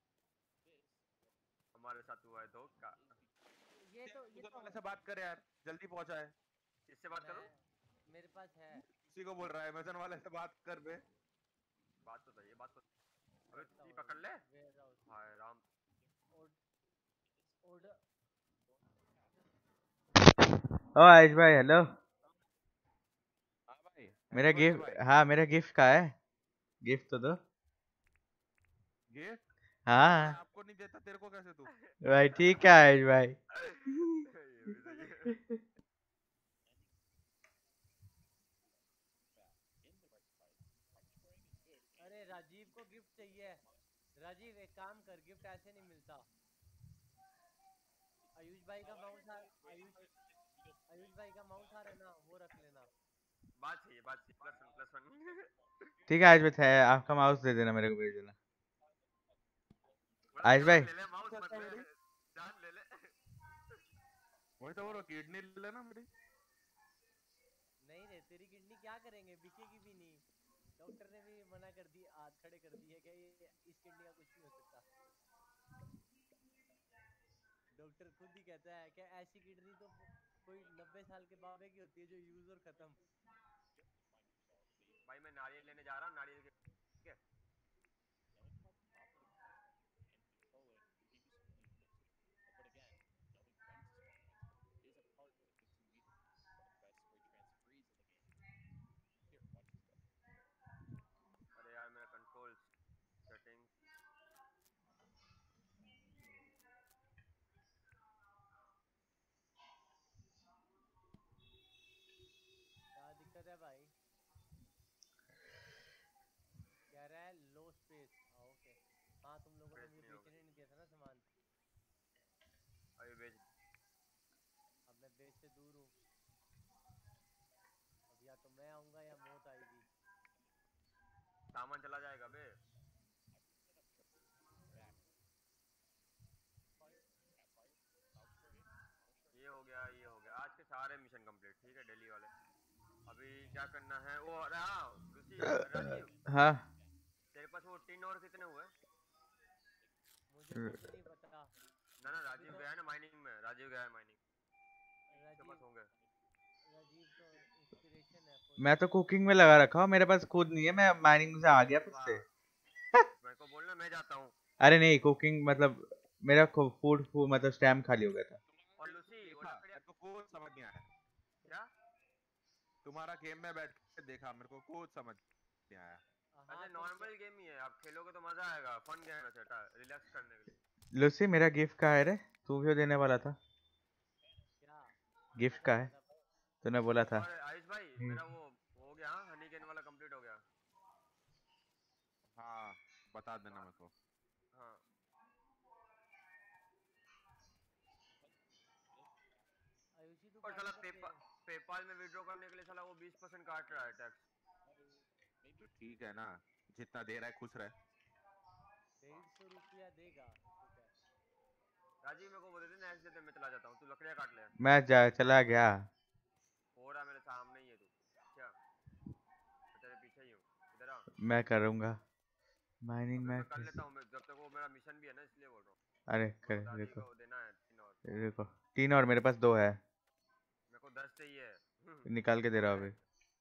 हमारे साथ हुआ है धोखा। ये तो से बात कर यार, जल्दी पहुंचा है। किससे बात करूं? मेरे पास है। उसी को बोल रहा है, अमेज़न वाले से बात कर बे। बात तो सही है, बात तो। अबे ये पकड़ ले। हाय राम। ऑर्डर। ओ आयुष भाई हेलो। हाँ भाई मेरा गिफ्ट, हाँ मेरा गिफ्ट कहाँ है? गिफ्ट तो दो। गिफ्ट? हाँ आपको नहीं देता तेरे को कैसे तू? भाई ठीक है आयुष भाई। ये भी सही है। अरे राजीव को गिफ्ट चाहिए। राजीव एक काम कर, गिफ्ट ऐसे नहीं मिलता। आयुष भाई का माउस आयुष भाई का माउस आ रहा है ना, वो रख लेना। बात सही है, बात सही। +1 ठीक है आयुष भाई आपका माउस दे देना, मेरे को भेज देना। बड़ा आयुष जान भाई ले ले, माउस मत ले, मेरी जान ले ले। वही तो बोलो, किडनी ले लेना मेरी। नहीं रे, तेरी किडनी क्या करेंगे, बिकेगी भी नहीं। डॉक्टर ने भी मना कर दी, हाथ खड़े कर दिए कि ये इस किडनी का कुछ नहीं हो सकता। डॉक्टर खुद ही कहता है कि ऐसी किडनी तो कोई 90 साल के बाबे की होती है जो यूज और खत्म। भाई मैं नारियल लेने जा रहा हूँ, नारियल के, ठीक है? अरे यार मेरा कंट्रोल सेटिंग। क्या दिक्कत है भाई? कह रहा है लो स्पेस। ओके हाँ, तुम लोगों ने स्पेस मुझे नहीं होगा, बेचने नहीं दिया था ना सामान। अभी भेज। अब मैं बेच से दूर हूँ। अब या तो मैं आऊंगा या मौत आएगी। सामान चला जाएगा बे। ये हो गया, ये हो गया। आज के सारे मिशन कंप्लीट, ठीक है, दिल्ली वाले। अभी क्या करना है वो, हाँ लूसी, राजीव हाँ तेरे पास वो टिन और कितने हुए? मुझे खुद नहीं पता। ना ना, अभी राजीव तो गया है ना माइनिंग में, राजीव गया है माइनिंग, उसके पास राजीव होंगे। राजीव तो इंस्पिरेशन है मैं तो कुकिंग में लगा रखा हूँ, मेरे पास खुद नहीं है, मैं माइनिंग से आ गया फिर से। मेरे को बोलना, मैं जाता हूँ। अरे नहीं कुकिंग मतलब मेरा फूड मतलब स्टैम खाली हो गया था। और लूसी वो देखा लकड़ियाँ मेरे को कुछ समझ नहीं आया। क्या? तुम्हारा गेम में बैठ के देखा, मेरे को कुछ समझ नहीं आया। अच्छा हाँ तो नॉर्मल गेम ही है, आप खेलोगे तो मजा आएगा, फन गेम है सेटा, रिलैक्स करने के लिए। लूसी मेरा गिफ्ट का है रे, तू क्यों देने वाला था? क्या गिफ्ट मुझे का नहीं है, पता भाई। तूने बोला था। और आयुष भाई मेरा वो हो गया, हनी गेन वाला कंप्लीट हो गया। हाँ बता देना मेरे को। हाँ आयुषी तू और साला पार्टी कब दे रहे? पेपाल में विड्रॉ करने के लिए साला वो 20% काट रहा है टैक्स। तो ठीक है ना, जितना दे रहा है खुश रहे। 150 रुपया देगा, ठीक है। राजीव मेरे को बोल देते नेक्स्ट डे मैं चला जाता हूँ, तू लकड़ियाँ काट ले। मैं चला गया। हो रहा मेरे सामने ही है तू, क्या मैं तेरे पीछे ही हूँ, इधर आ। मैं करूँगा माइनिंग अबे में मैं कर लेता हूँ, मैं जब तक वो मेरा मिशन भी है ना, इसलिए बोल रहा हूँ। अरे मेरे कर को दादी देखो को देना है 3 और, देखो 3 और मेरे पास 2 है, मेरे को 10 चाहिए। निकाल के दे रहा हूँ अभी।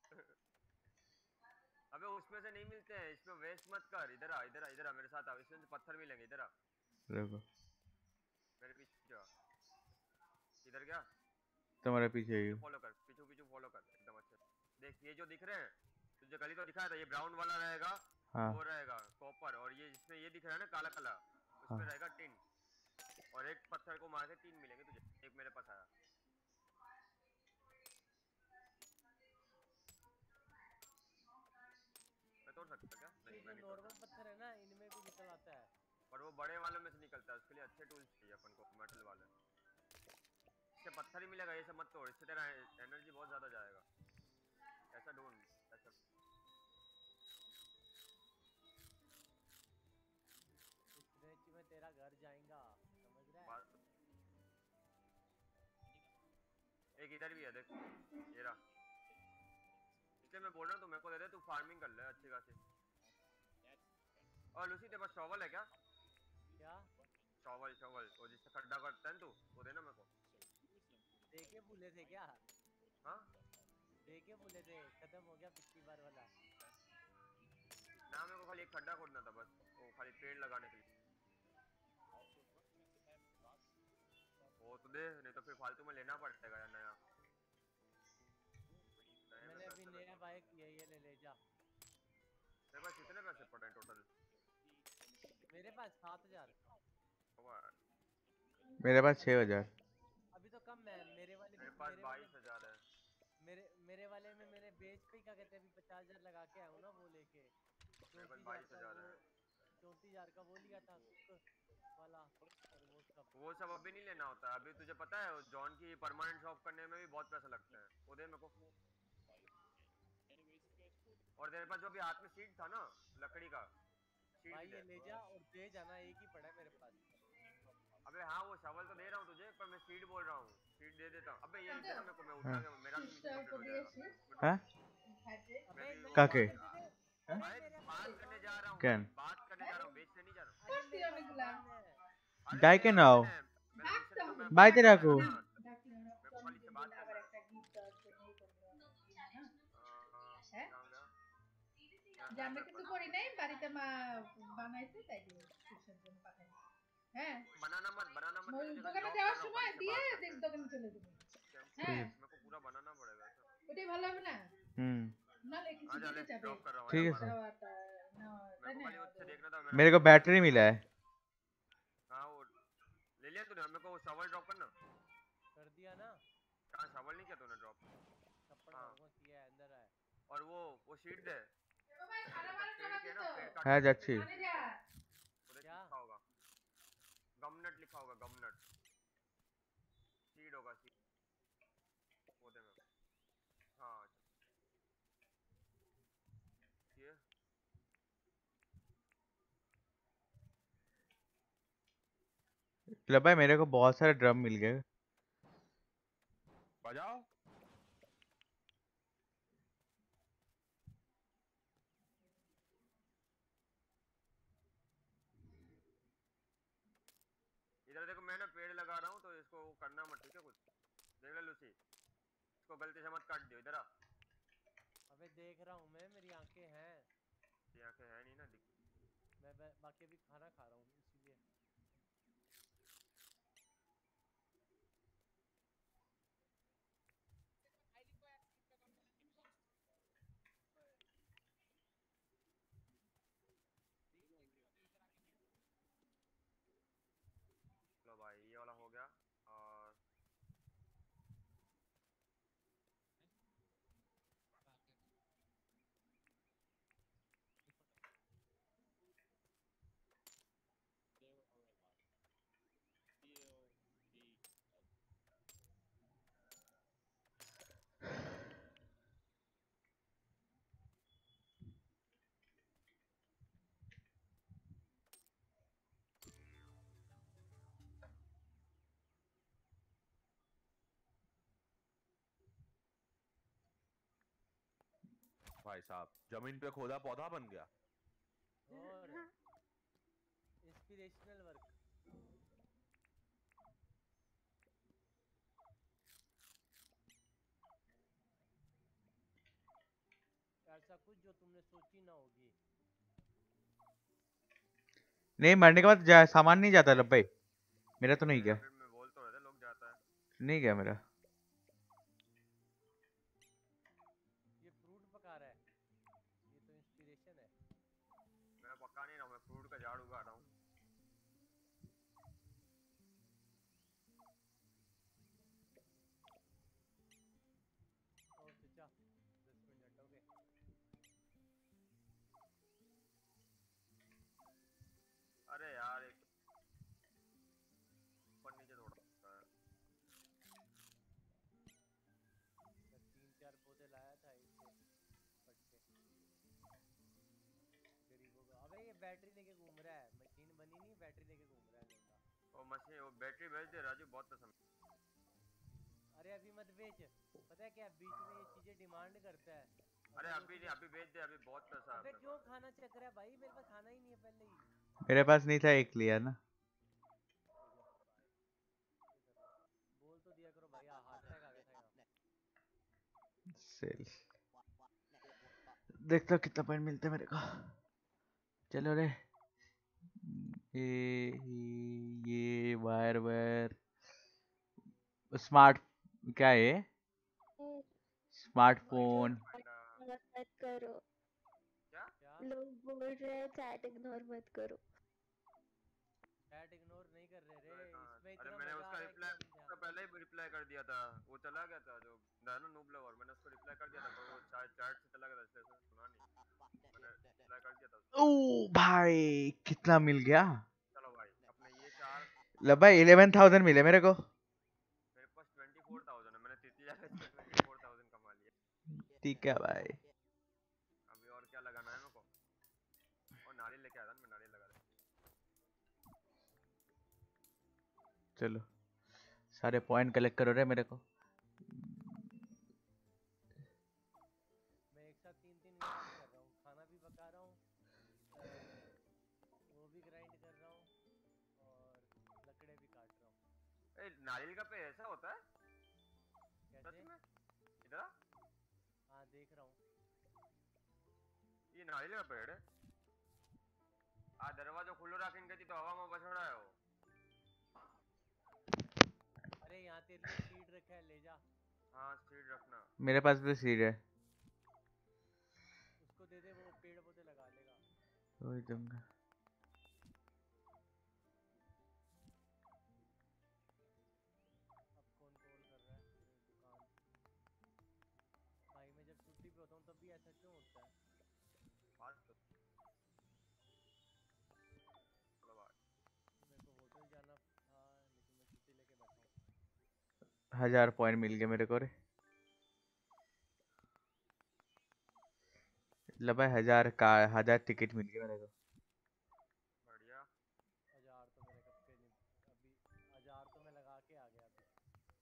अबे उसमें से नहीं मिलते हैं, इसमें वेस्ट मत कर, इधर आ इधर आ इधर आ, मेरे साथ आ, इसमें से पत्थर मिलेंगे, इधर आ देखो मेरे पीछे आ। इधर क्या, तुम्हारे पीछे ही हूँ। फॉलो कर, पीछू पीछू फॉलो कर एकदम अच्छे से। देख ये जो दिख रहे हैं तुझे गली तो दिखाया था, ये ब्राउन वाला रहेगा, हाँ वो रहेगा कॉपर, और ये जिसमें ये दिख रहा है ना काला काला, हाँ उसमें रहेगा टिन। और एक पत्थर को मार के 3 मिलेंगे तुझे, एक मेरे पास आया। मैं तोड़ सकता क्या? ये नहीं मैं जो नहीं तोड़ नॉर्मल सकता, पत्थर है ना, इनमें भी निकल आता है। पर वो बड़े वालों में से निकलता है, उसके लिए अच्छे टूल्स चाहिए अपन को, मेटल वाले। इससे पत्थर ही मिलेगा, ये सब मत तोड़, इससे तेरा एनर्जी बहुत ज्यादा जाएगा। ऐसा ढूंढ, ऐसा। स्क्रैच में तेरा घर जाएगा, समझ रहा है? बात एक इधर भी है देख, ये रहा। इसलिए मैं बोल रहा हूँ तू मेरे को दे दे, तू फार्मिंग कर ले अच्छी खासी। और लूसी तेरे पास शॉवल है क्या? क्या शॉवल शॉवल, वो जिससे खड्डा करता है तू, वो देना मेरे को। देखे भूले थे क्या? हाँ देखे भूले थे, खत्म हो गया पिछली बार वाला। ना, मेरे को खाली एक खड्डा खोदना था बस, वो खाली पेड़ लगाने के लिए। वो तो दे, नहीं तो फिर फालतू में लेना पड़ेगा यार नया। नए में मैंने अभी पैसे नया लगेंगे। बाइक किया, ये ले ले जा। तेरे पास कितने पैसे पड़े हैं टोटल? मेरे पास 7000? मेरे पास 6000। अभी तो कम है मेरे वाले मेरे पास 22,000 है। मेरे वाले में मैंने बेच पे क्या कहते हैं अभी 50,000 लगा के आया हूँ ना वो लेके मेरे पास 34,000 का 22,000 है। 34,000 का वो लिया था वाला और वो सब अभी नहीं लेना होता है। अभी तुझे पता है जॉन की परमानेंट शॉप करने में भी बहुत पैसा लगता है। वो दे मेरे को। और तेरे पास जो भी हाथ में सीट था ना लकड़ी का सीट भाई भी ये दे। ले जा और दे जाना एक ही पड़ा है मेरे पास। अबे हाँ वो शवल तो दे रहा हूँ तुझे पर मैं सीट बोल रहा हूँ। सीट दे देता हूँ। अबे ये दे ना मेरे को मैं उठा के मेरा भी मिशन कंप्लीट हो जाएगा। हैं मैं भी वो काके अरे बात करने जा रहा हूँ कैन मैं बात करने जा रहा हूँ बेचने नहीं जा रहा हूँ। अरे मेरे पास सामान है। अरे डाई मेरा के नाउ मिशन है मेरा मिशन तो मैं बाय तेरा को मेरे को खाली से बात करना है। कहाँ गया? জানবে কিছু করি নাই বাড়িতে মা বানাইছে তাই দিয়ে টিউশন জন্য পাঠাই হ্যাঁ बनाना मत ওই मेरी जगह দোকানে जॉब যাওয়ার कर रहा हूँ সময় खाली से দিয়ে बात करते हैं। দোকানে চলে যাবে मेरे को पूरा बनाना पड़ेगा ऐसा। ওটাই ভালো হবে না নালে কিছু आजा ले দিতে যাবে ड्रॉप कर रहा हूँ ठीक है आजा सर। যাওয়াটা না मेरे তাই को না खाली उससे देखना था मेरे को बैटरी मिला है। हाँ वो ले लिया तूने मेरे को वो शवल ड्रॉप करना। कर दिया ना कहाँ शवल नहीं किया तूने ड्रॉप? थप्पड़ हाँ। मारूंगा किया है अंदर है। और वो शीट दे ভাই খারাপ আর पेड़ के ना पेड़ काट हाँ जाच्छी মানে যা उधर क्या? लिखा होगा गमनट लिखा होगा गमनट सीड होगा सीड वो दे मेरे को। हाँ ये मतलब भाई मेरे को बहुत सारे ड्रम मिल गए। बजाओ। इधर देखो मैं ना पेड़ लगा रहा हूँ तो इसको वो करना मत ठीक है कुछ। देख ले लूसी इसको गलती से मत काट दियो इधर आ। अबे देख रहा हूँ मैं मेरी आंखें हैं। ये आंखें है नहीं ना दिख। मैं बाकी अभी खाना खा रहा हूँ इसीलिए। लो भाई ये वाला हो गया और भाई साहब जमीन पे खोदा पौधा बन गया। और इंस्पिरेशनल वर्क। ऐसा कुछ जो तुमने सोची ना होगी। नहीं मरने के बाद सामान नहीं जाता लब भाई। मेरा तो नहीं गया। फिर मैं बोल तो रहे थे लोग जाता है। नहीं गया मेरा। ये फ्रूट पका रहा है। ये तो इंस्पिरेशन है। मैं पक्का नहीं रहा मैं फ्रूट का झाड़ उगा रहा हूँ। और चाचा 10 मिनट हो गए। अरे यार एक ऊपर नीचे थोड़ा सा है। मैं 3-4 पौधे लाया था इससे फट के गरीबों का। अबे ये बैटरी लेके घूम रहा है। मशीन बनी नहीं बैटरी लेके घूम रहा है लौंडा। वो मशीन वो बैटरी भेज दे राजू बहुत पसंद। अरे अभी मत बेच। पता है क्या बीच में ये चीजें डिमांड करता है। अरे अभी नहीं अभी भेज दे अभी बहुत पैसा है अबे अपने क्यों पास। खाना चक रहा है भाई मेरे पास खाना ही नहीं है पहले ही। मेरे पास नहीं था एक लिया ना। बोल तो दिया करो भाई हार्ट अटैक आ गया था यहाँ। सेल देखता कितना पॉइंट मिलता है मेरे को। चलो रे ये वायर स्मार्ट क्या है ये स्मार्टफोन। मत करो। क्या लोग बोल रहे हैं चैट इग्नोर मत करो। चैट इग्नोर नहीं कर रहे रे, इसमें अरे इतना मैंने मजा आ उसका रहा है कि रिप्लाई हम उसका पहले ही रिप्लाई कर दिया था, वो चला गया था जो ना नूब लवर, मैंने उसको रिप्लाई कर दिया था पर वो शायद चैट से चला गया था इसलिए उसने सुना नहीं, मैंने रिप्लाई कर दिया था उसको ओ भाई कितना मिल गया? चलो भाई अपने ये 4 लब भाई 11,000 मिले मेरे को। मेरे पास 24,000 है, मैंने 33,000 से 24,000 कमा लिए। ठीक है भाई। अभी और क्या लगाना है मेरे को, और नारियल लेके आया था मैं, नारियल लगा दे। चलो सारे पॉइंट कलेक्ट करो रे मेरे को। मैं एक साथ 3-3 काम कर रहा हूँ, खाना भी पका रहा हूँ, वो भी ग्राइंड कर रहा हूँ और लकड़े भी काट रहा हूँ। ए नारियल का पेड़ ऐसा होता है सच कैसे? में? इधर हाँ देख रहा हूँ। ये नारियल का पेड़ है? आ दरवाजा खुलो रखेंगे तो हवा में बछ रहा है वो। अरे यहाँ तेरे लिए सीड रखा है, ले जा। हाँ सीड रखना। मेरे पास भी सीड है। उसको दे दे, वो पेड़ पौधे लगा लेगा। वही दूंगा। अब कौन कॉल कर रहा है मेरी दुकान? भाई मैं जब छुट्टी पे होता हूँ तब भी ऐसा क्यों होता है? बात तो चलो भाई। मेरे को होटल जाना था लेकिन मैं छुट्टी लेके बैठा हूँ। 1000 पॉइंट मिल गए मेरे को रे। लब भाई 1000 टिकट मिल गए मेरे को। बढ़िया। 1000 तो मेरे कब के नहीं, अभी 1000 तो मैं लगा के आ गया अभी।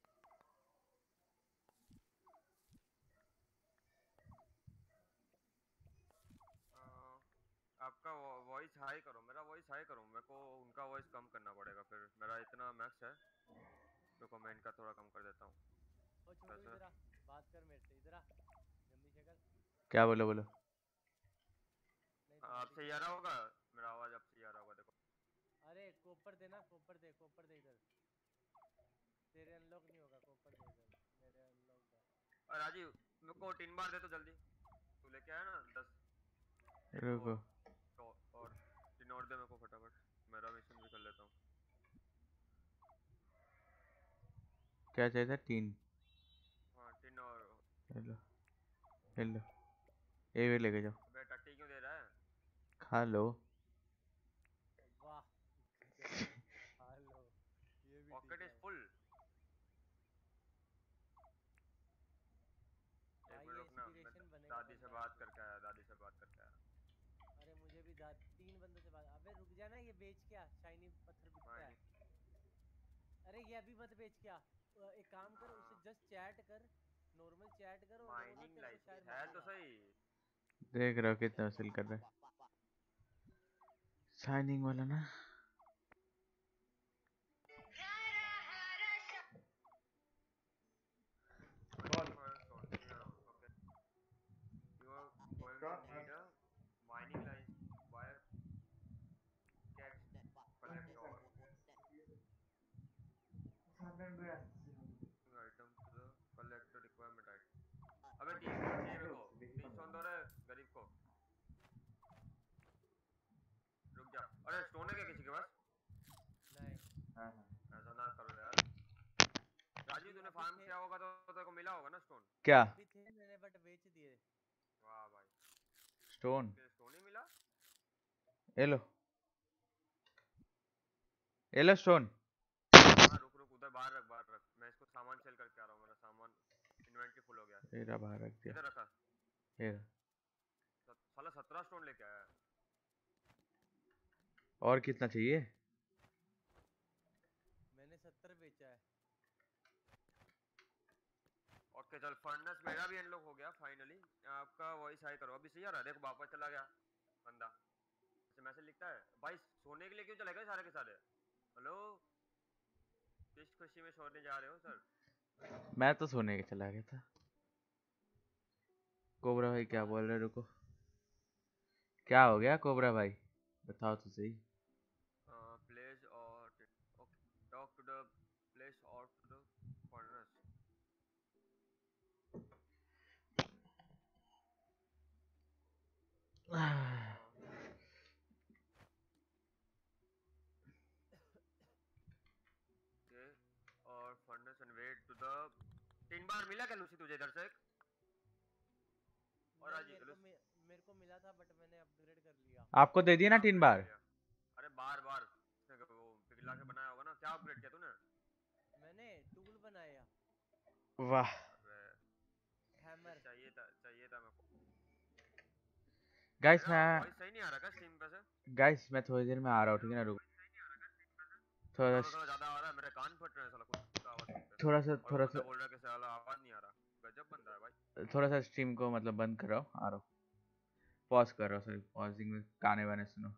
आपका वॉइस हाई करो, मेरा वॉइस हाई करो, मेरे को उनका वॉइस कम करना पड़ेगा, फिर मेरा इतना मैक्स है तो मैं इनका थोड़ा कम कर देता हूँ। ओ छोटू इधर आ, बात कर मेरे से, इधर आ गंदी शक्ल। क्या बोलो बोलो। नहीं तो आपसे ये आ रहा होगा मेरा आवाज, आपसे ये आ रहा होगा देखो। अरे कोपर दे ना, कोपर दे, कोपर दे इधर। तेरे अनलॉक नहीं होगा, कोपर दे इधर, मेरे अनलॉक है। राजीव मेरे को 3 बार दे तो जल्दी, तू लेके आया ना 10। रुको और 3 और दे मेरे को फटाफट, मेरा मिशन भी कर लेता हूँ। क्या चाहिए था? 3। हाँ 3 और। हेलो हेलो ये भी लेके जाओ। बे टट्टी क्यों दे रहा है? खा लो। वाह हेलो, ये भी पॉकेट ठीक इज है फुल। एक भाई। मिनट ये रुकना, मैं इंस्पिरेशन बनेगा दादी से बंदा बात ऐसे। करके आया, दादी से बात करके आया। अरे मुझे भी 3 बंदों से बात, अबे रुक जा ना, ये बेच क्या शाइनी पत्थर बिकता है? अरे ये अभी मत बेच क्या, एक काम कर, उससे जस्ट चैट कर, नॉर्मल चैट कर और वो ना माइनिंग तेरे को शायद लाइसेंस है तो मारेगा। सही। देख रहा हूँ कितना वसूल कर रहा है। साइनिंग वाला ना। You are going to need a mining license wire cat collector item to the collector requirement item। अबे 3 स्टोन चाहिए मेरे को, 3 स्टोन दो रे गरीब को। रुक जा, अरे स्टोन है क्या किसी के पास? नहीं ऐसा ना करो यार। राजीव तूने फार्म किया होगा तो तेरे को मिला होगा ना स्टोन? क्या? अभी थे मैंने बट बेच दिए। वाह भाई, स्टोन? स्टोन ही मिला? ये लो स्टोन। हाँ रुक रुक, उधर बाहर रख, मैं इसको सामान सेल करके आ रहा हूँ, मेरा सामान इन्वेंटरी फुल हो गया। तेरा बाहर रख दिया। इधर रखा। ये साला 17 स्टोन लेके आया। और कितना चाहिए? मैंने 70 बेचा है। ओके चल, फर्नेस मेरा भी अनलॉक हो गया फाइनली। आपका वॉइस हाई करो, अभी सही आ रहा है? देखो वापस चला गया बंदा, ऐसे मैसेज लिखता है भाई सोने के लिए क्यों चले गए सारे के सारे? हेलो, किस खुशी में सोने जा रहे हो सर? मैं तो सोने के चला गया था। कोबरा भाई क्या बोल रहे? रुको, क्या हो गया कोबरा भाई? बताओ तो सही। प्लेस और okay, talk to the place और टू द फर्नेस। बार मिला क्या लूसी तुझे इधर से? और आज मेरे को मिला था बट मैंने अपग्रेड कर लिया। आपको दे दिया ना 3 बार? अरे बार वो पिघला के बनाया होगा ना। क्या अपग्रेड किया तूने? मैंने टूल बनाया। वाह हैमर चाहिए था मेरे को। गाइस मैं वॉइस सही नहीं आ रहा क्या स्ट्रीम पे से? गाइस मैं थोड़ी देर में आ रहा हूँ, ठीक है ना? रुक थोड़ा ज्यादा आ रहा है, मेरे कान फट रहे हैं साला कुछ आवाज सुनते। थोड़ा सा बोल रहा है कि साला आवाज नहीं आ रहा। गजब बंदा है भाई। थोड़ा सा स्ट्रीम को मतलब बंद कर रहा हूँ, आ रहा हूँ, पॉज कर रहा हूँ, सॉरी पॉजिंग में गाने वाने सुनो।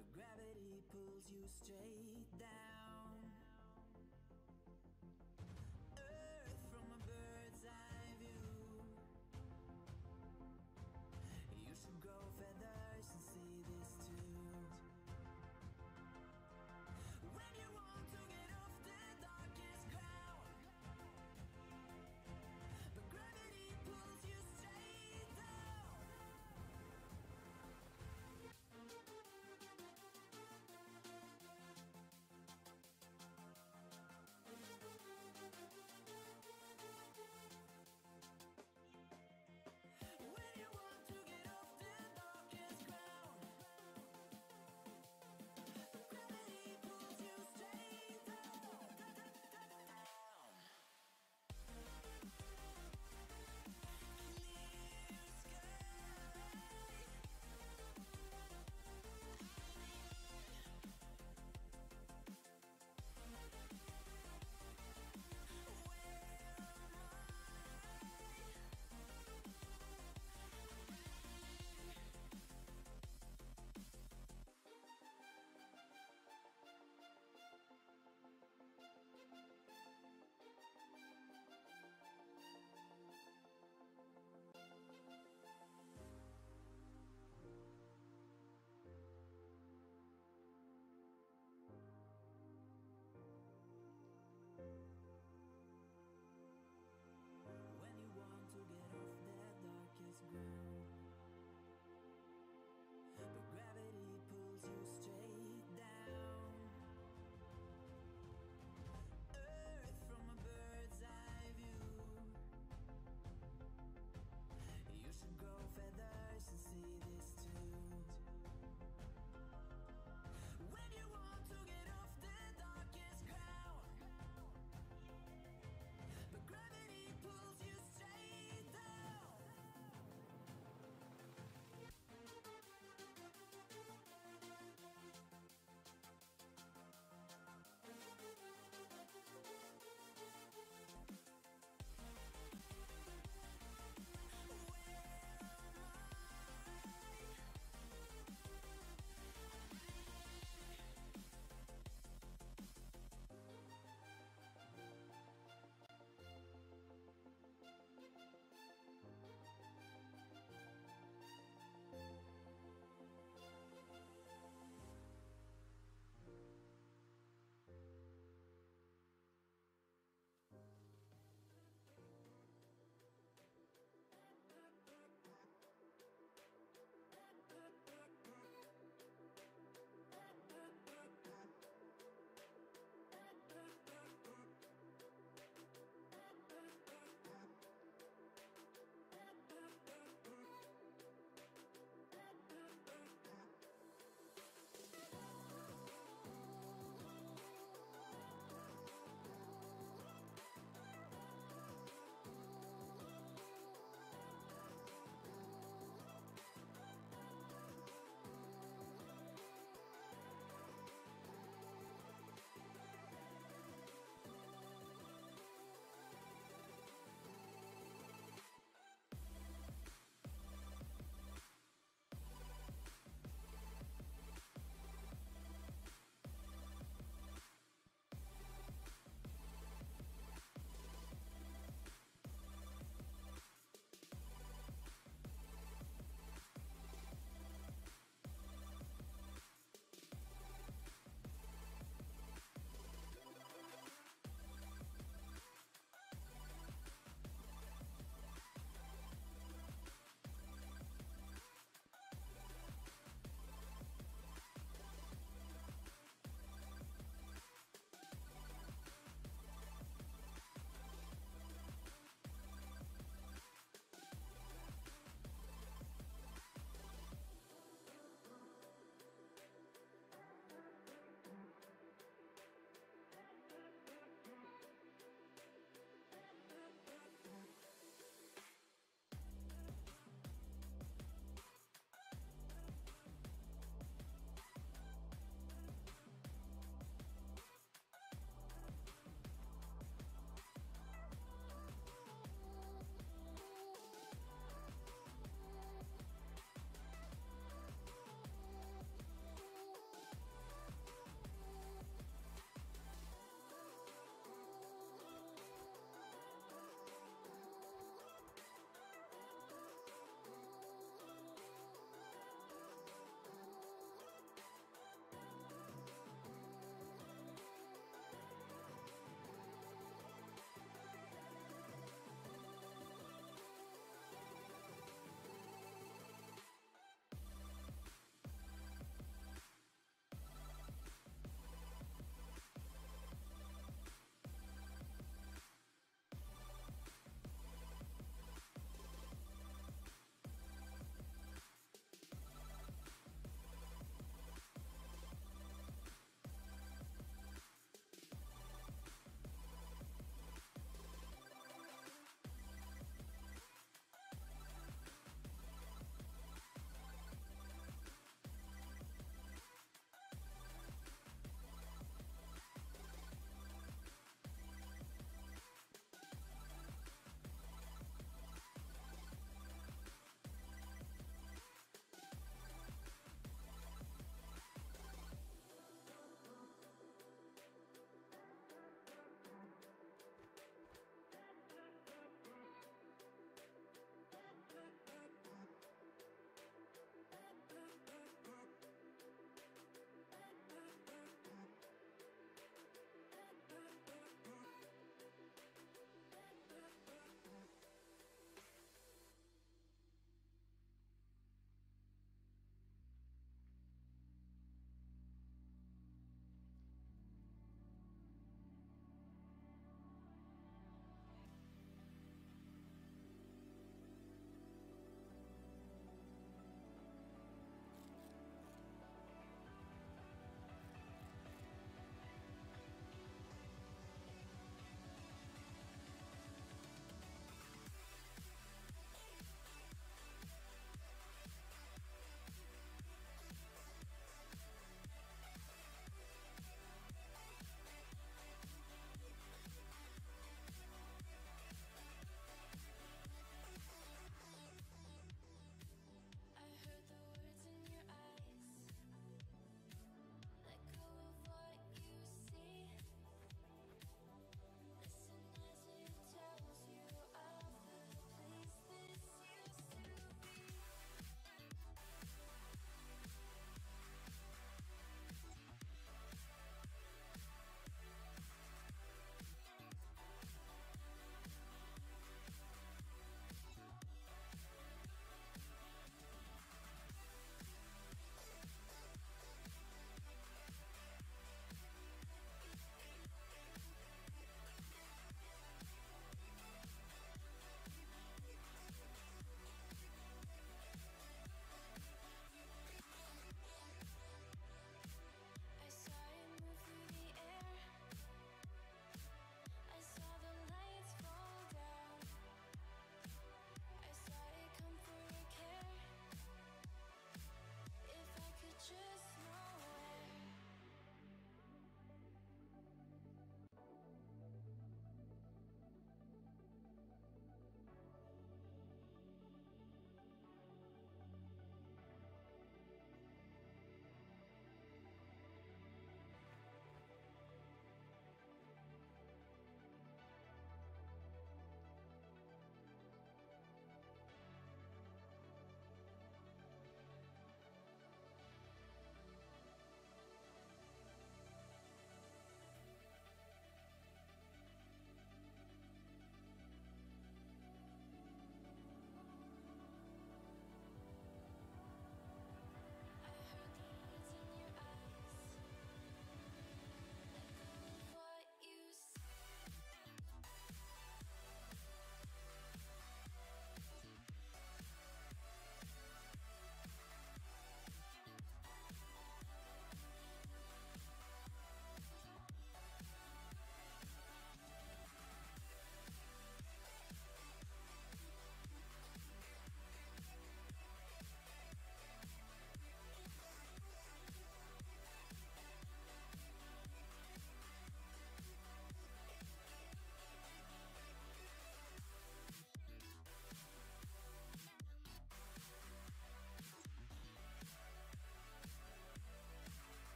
but gravity pulls you straight down. Earth from a bird's eye view. You should grow feathers and see this too. When you want to get off the darkest ground, but gravity pulls you straight down.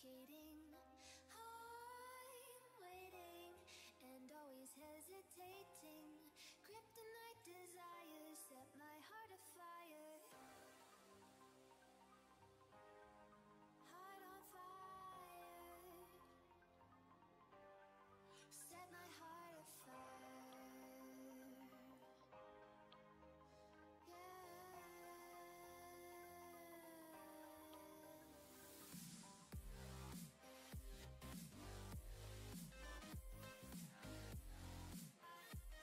suffocating. I'm waiting and always hesitating. Kryptonite desires set my heart afire. Heart on fire. Set my heart afire. Yeah.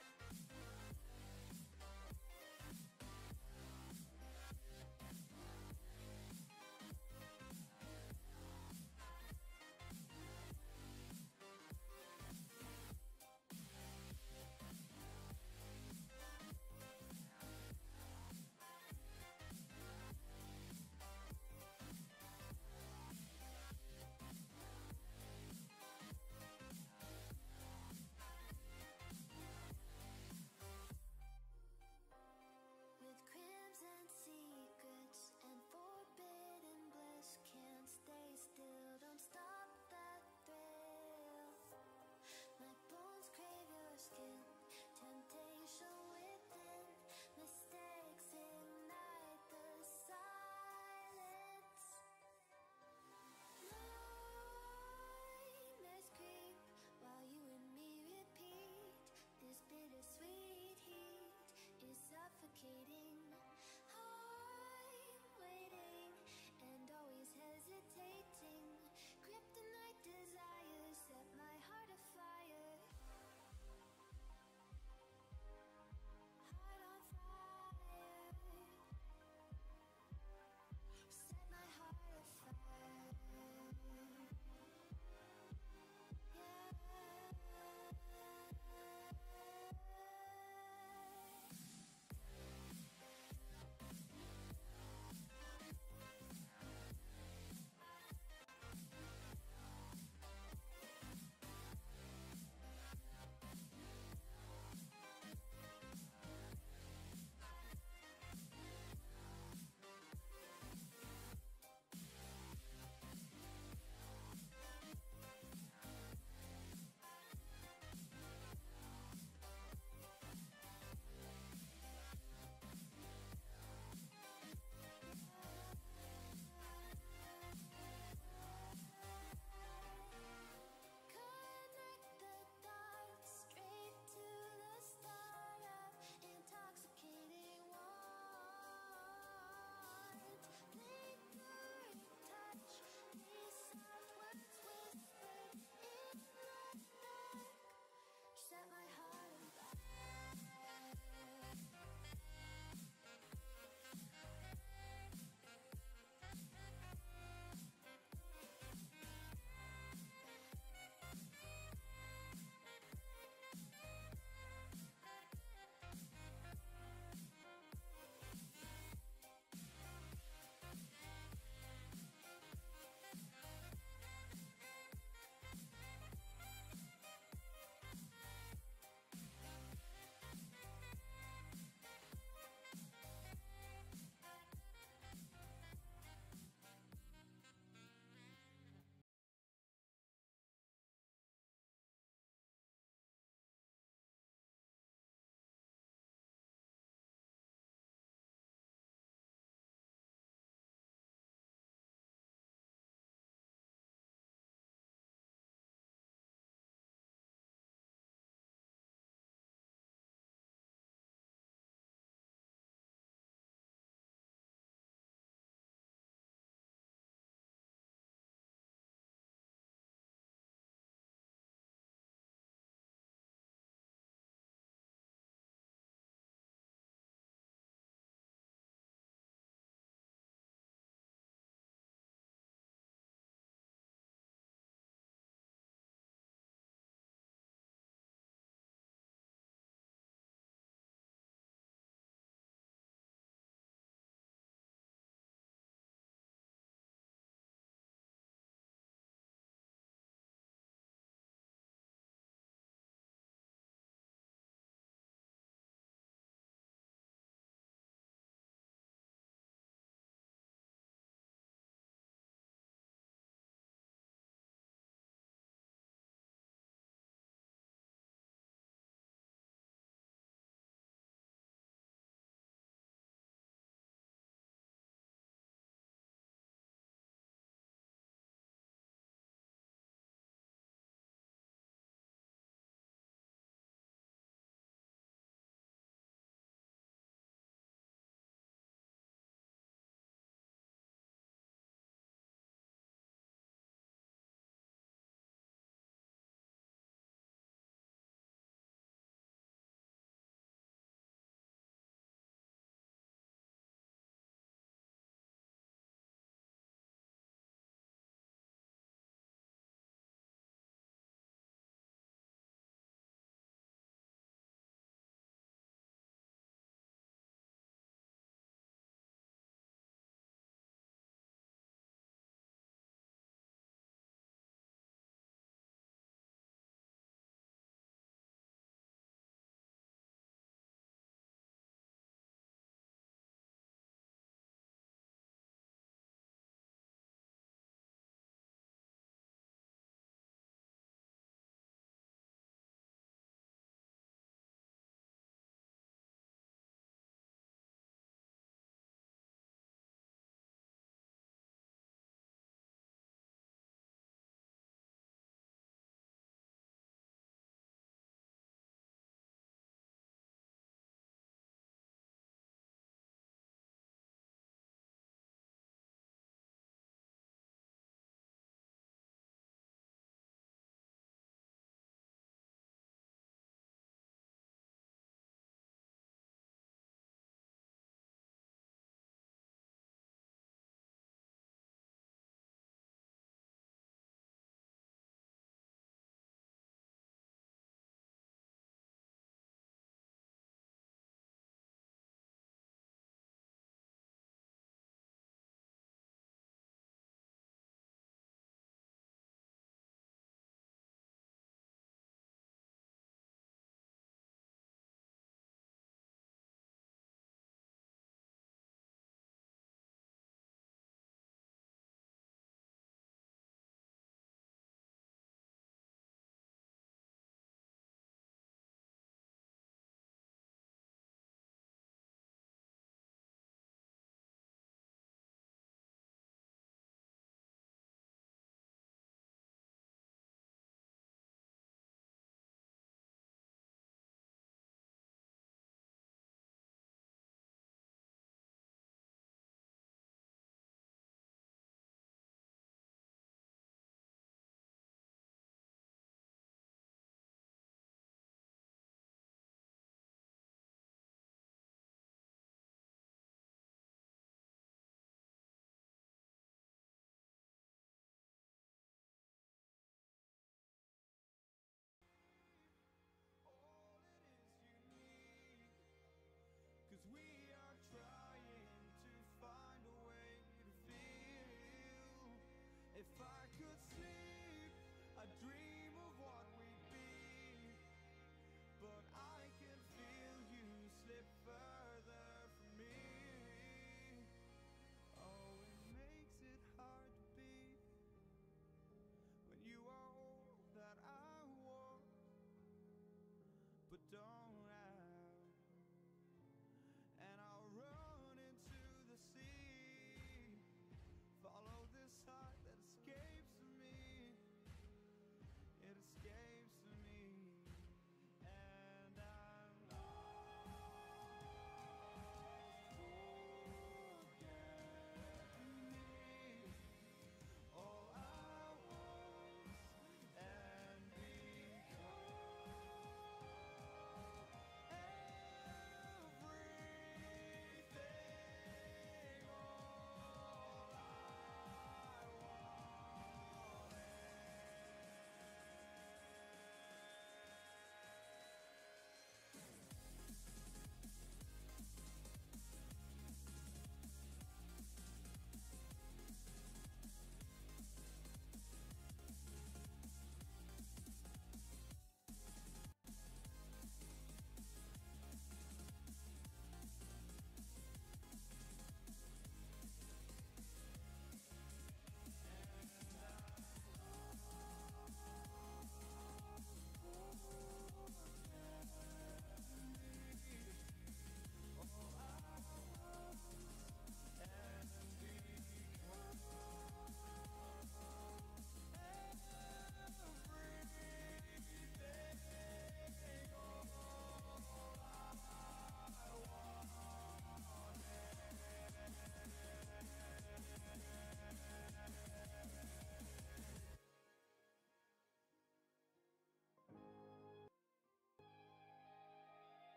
I dream of what we'd be, but I can feel you slip further from me. Oh, it makes it hard to be when you are all that I want, but don't have. And I'll run into the sea, follow this heart that escapes me. It escapes me, and I'm lost. Forget me, all I was and become.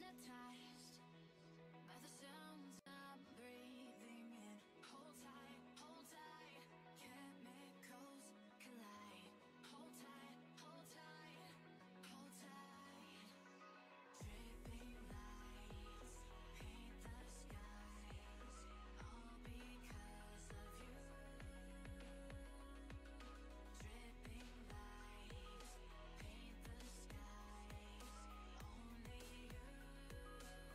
hypnotized by the sounds I'm breathing in. Hold tight, chemicals collide. Hold tight, hold tight, hold tight. Dripping lights paint the skies, all because of you. Dripping lights paint the skies, only you.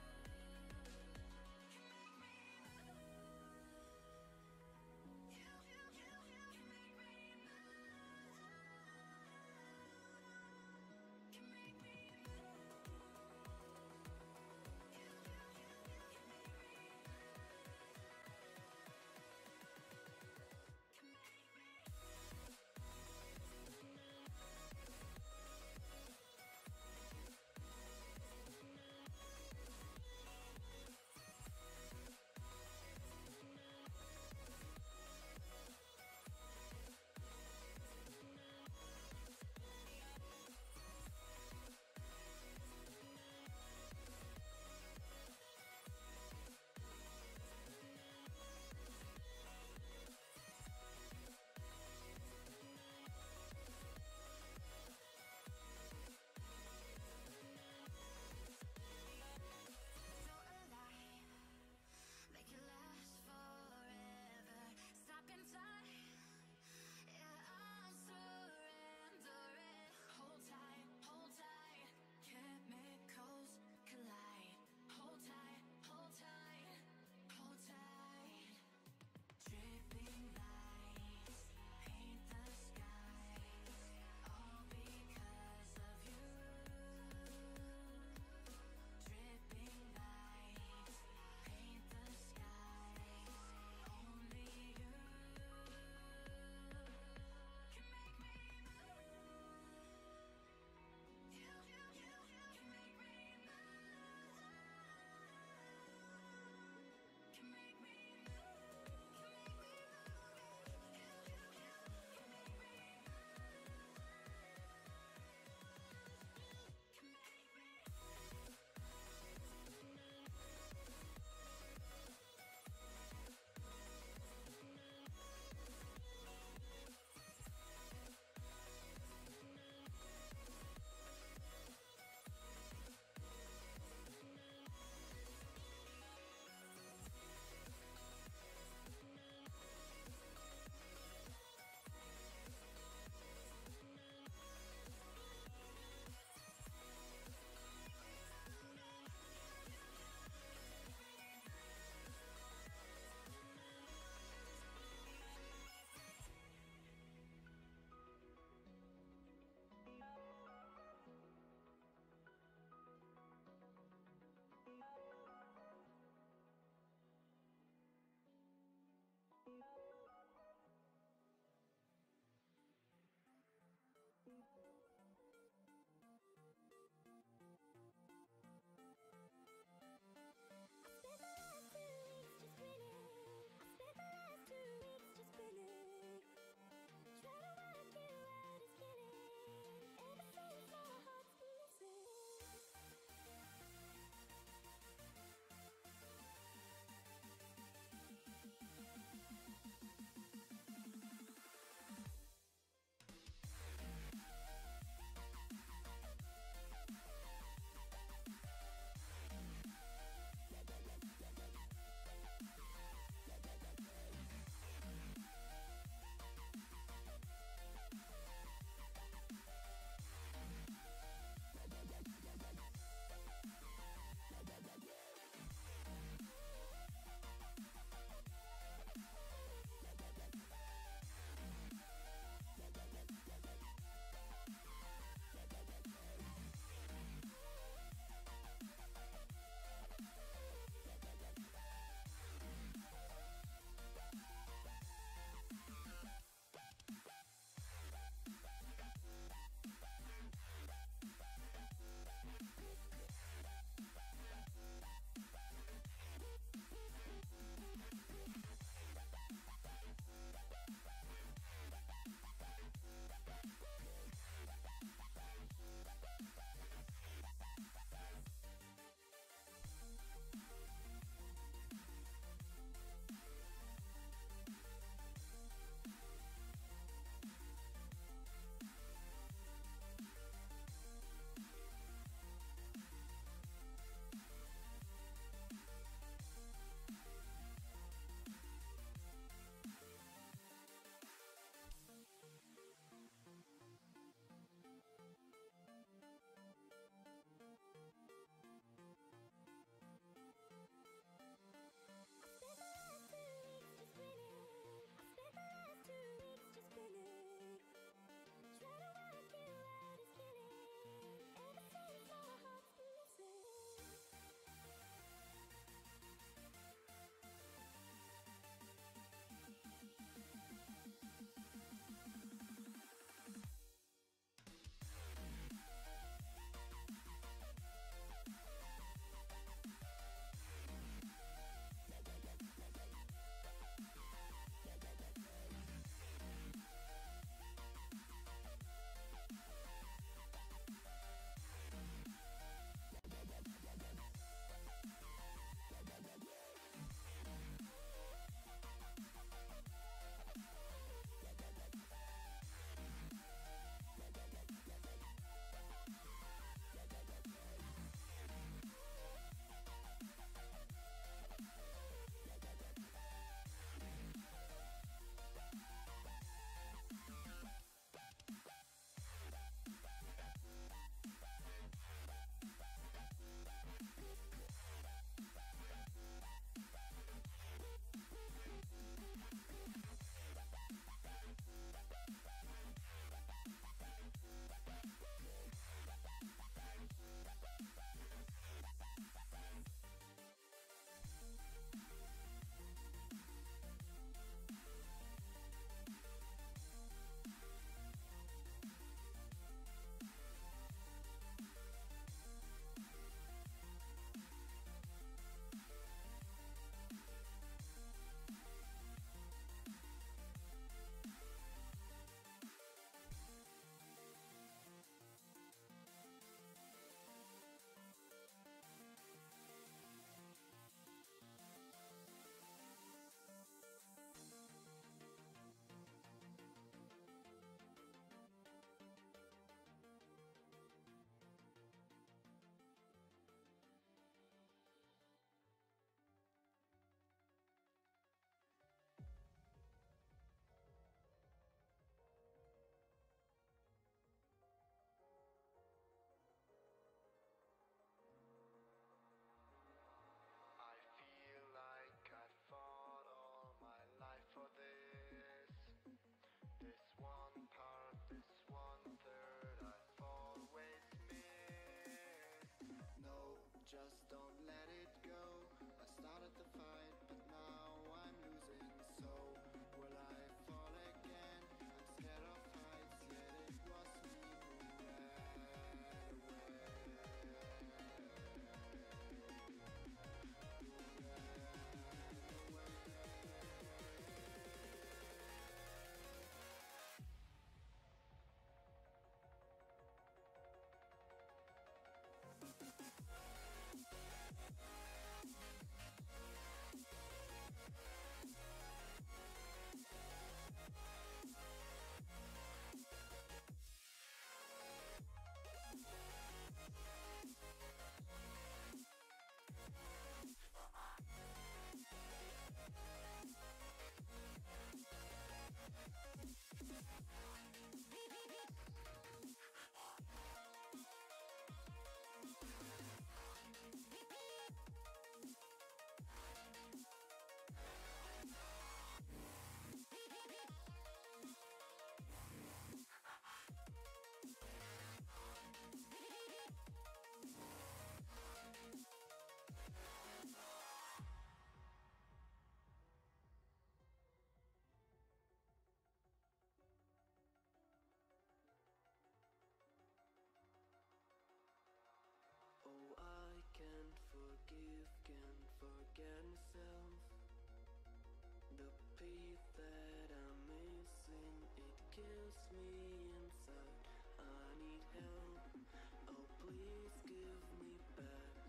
if can't forget myself. The peace that I'm missing, it kills me inside. I need help, oh please give me back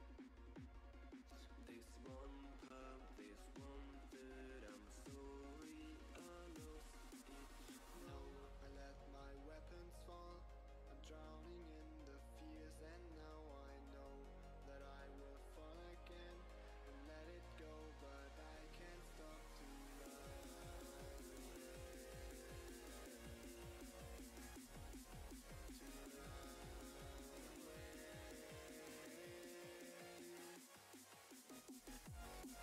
this one pub, this one food. I'm sorry I lost it. No, I let my weapons fall. I'm drowning in the fears, and now I know that I will fall again and let it go, but I can't stop to run away.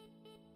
Thank you.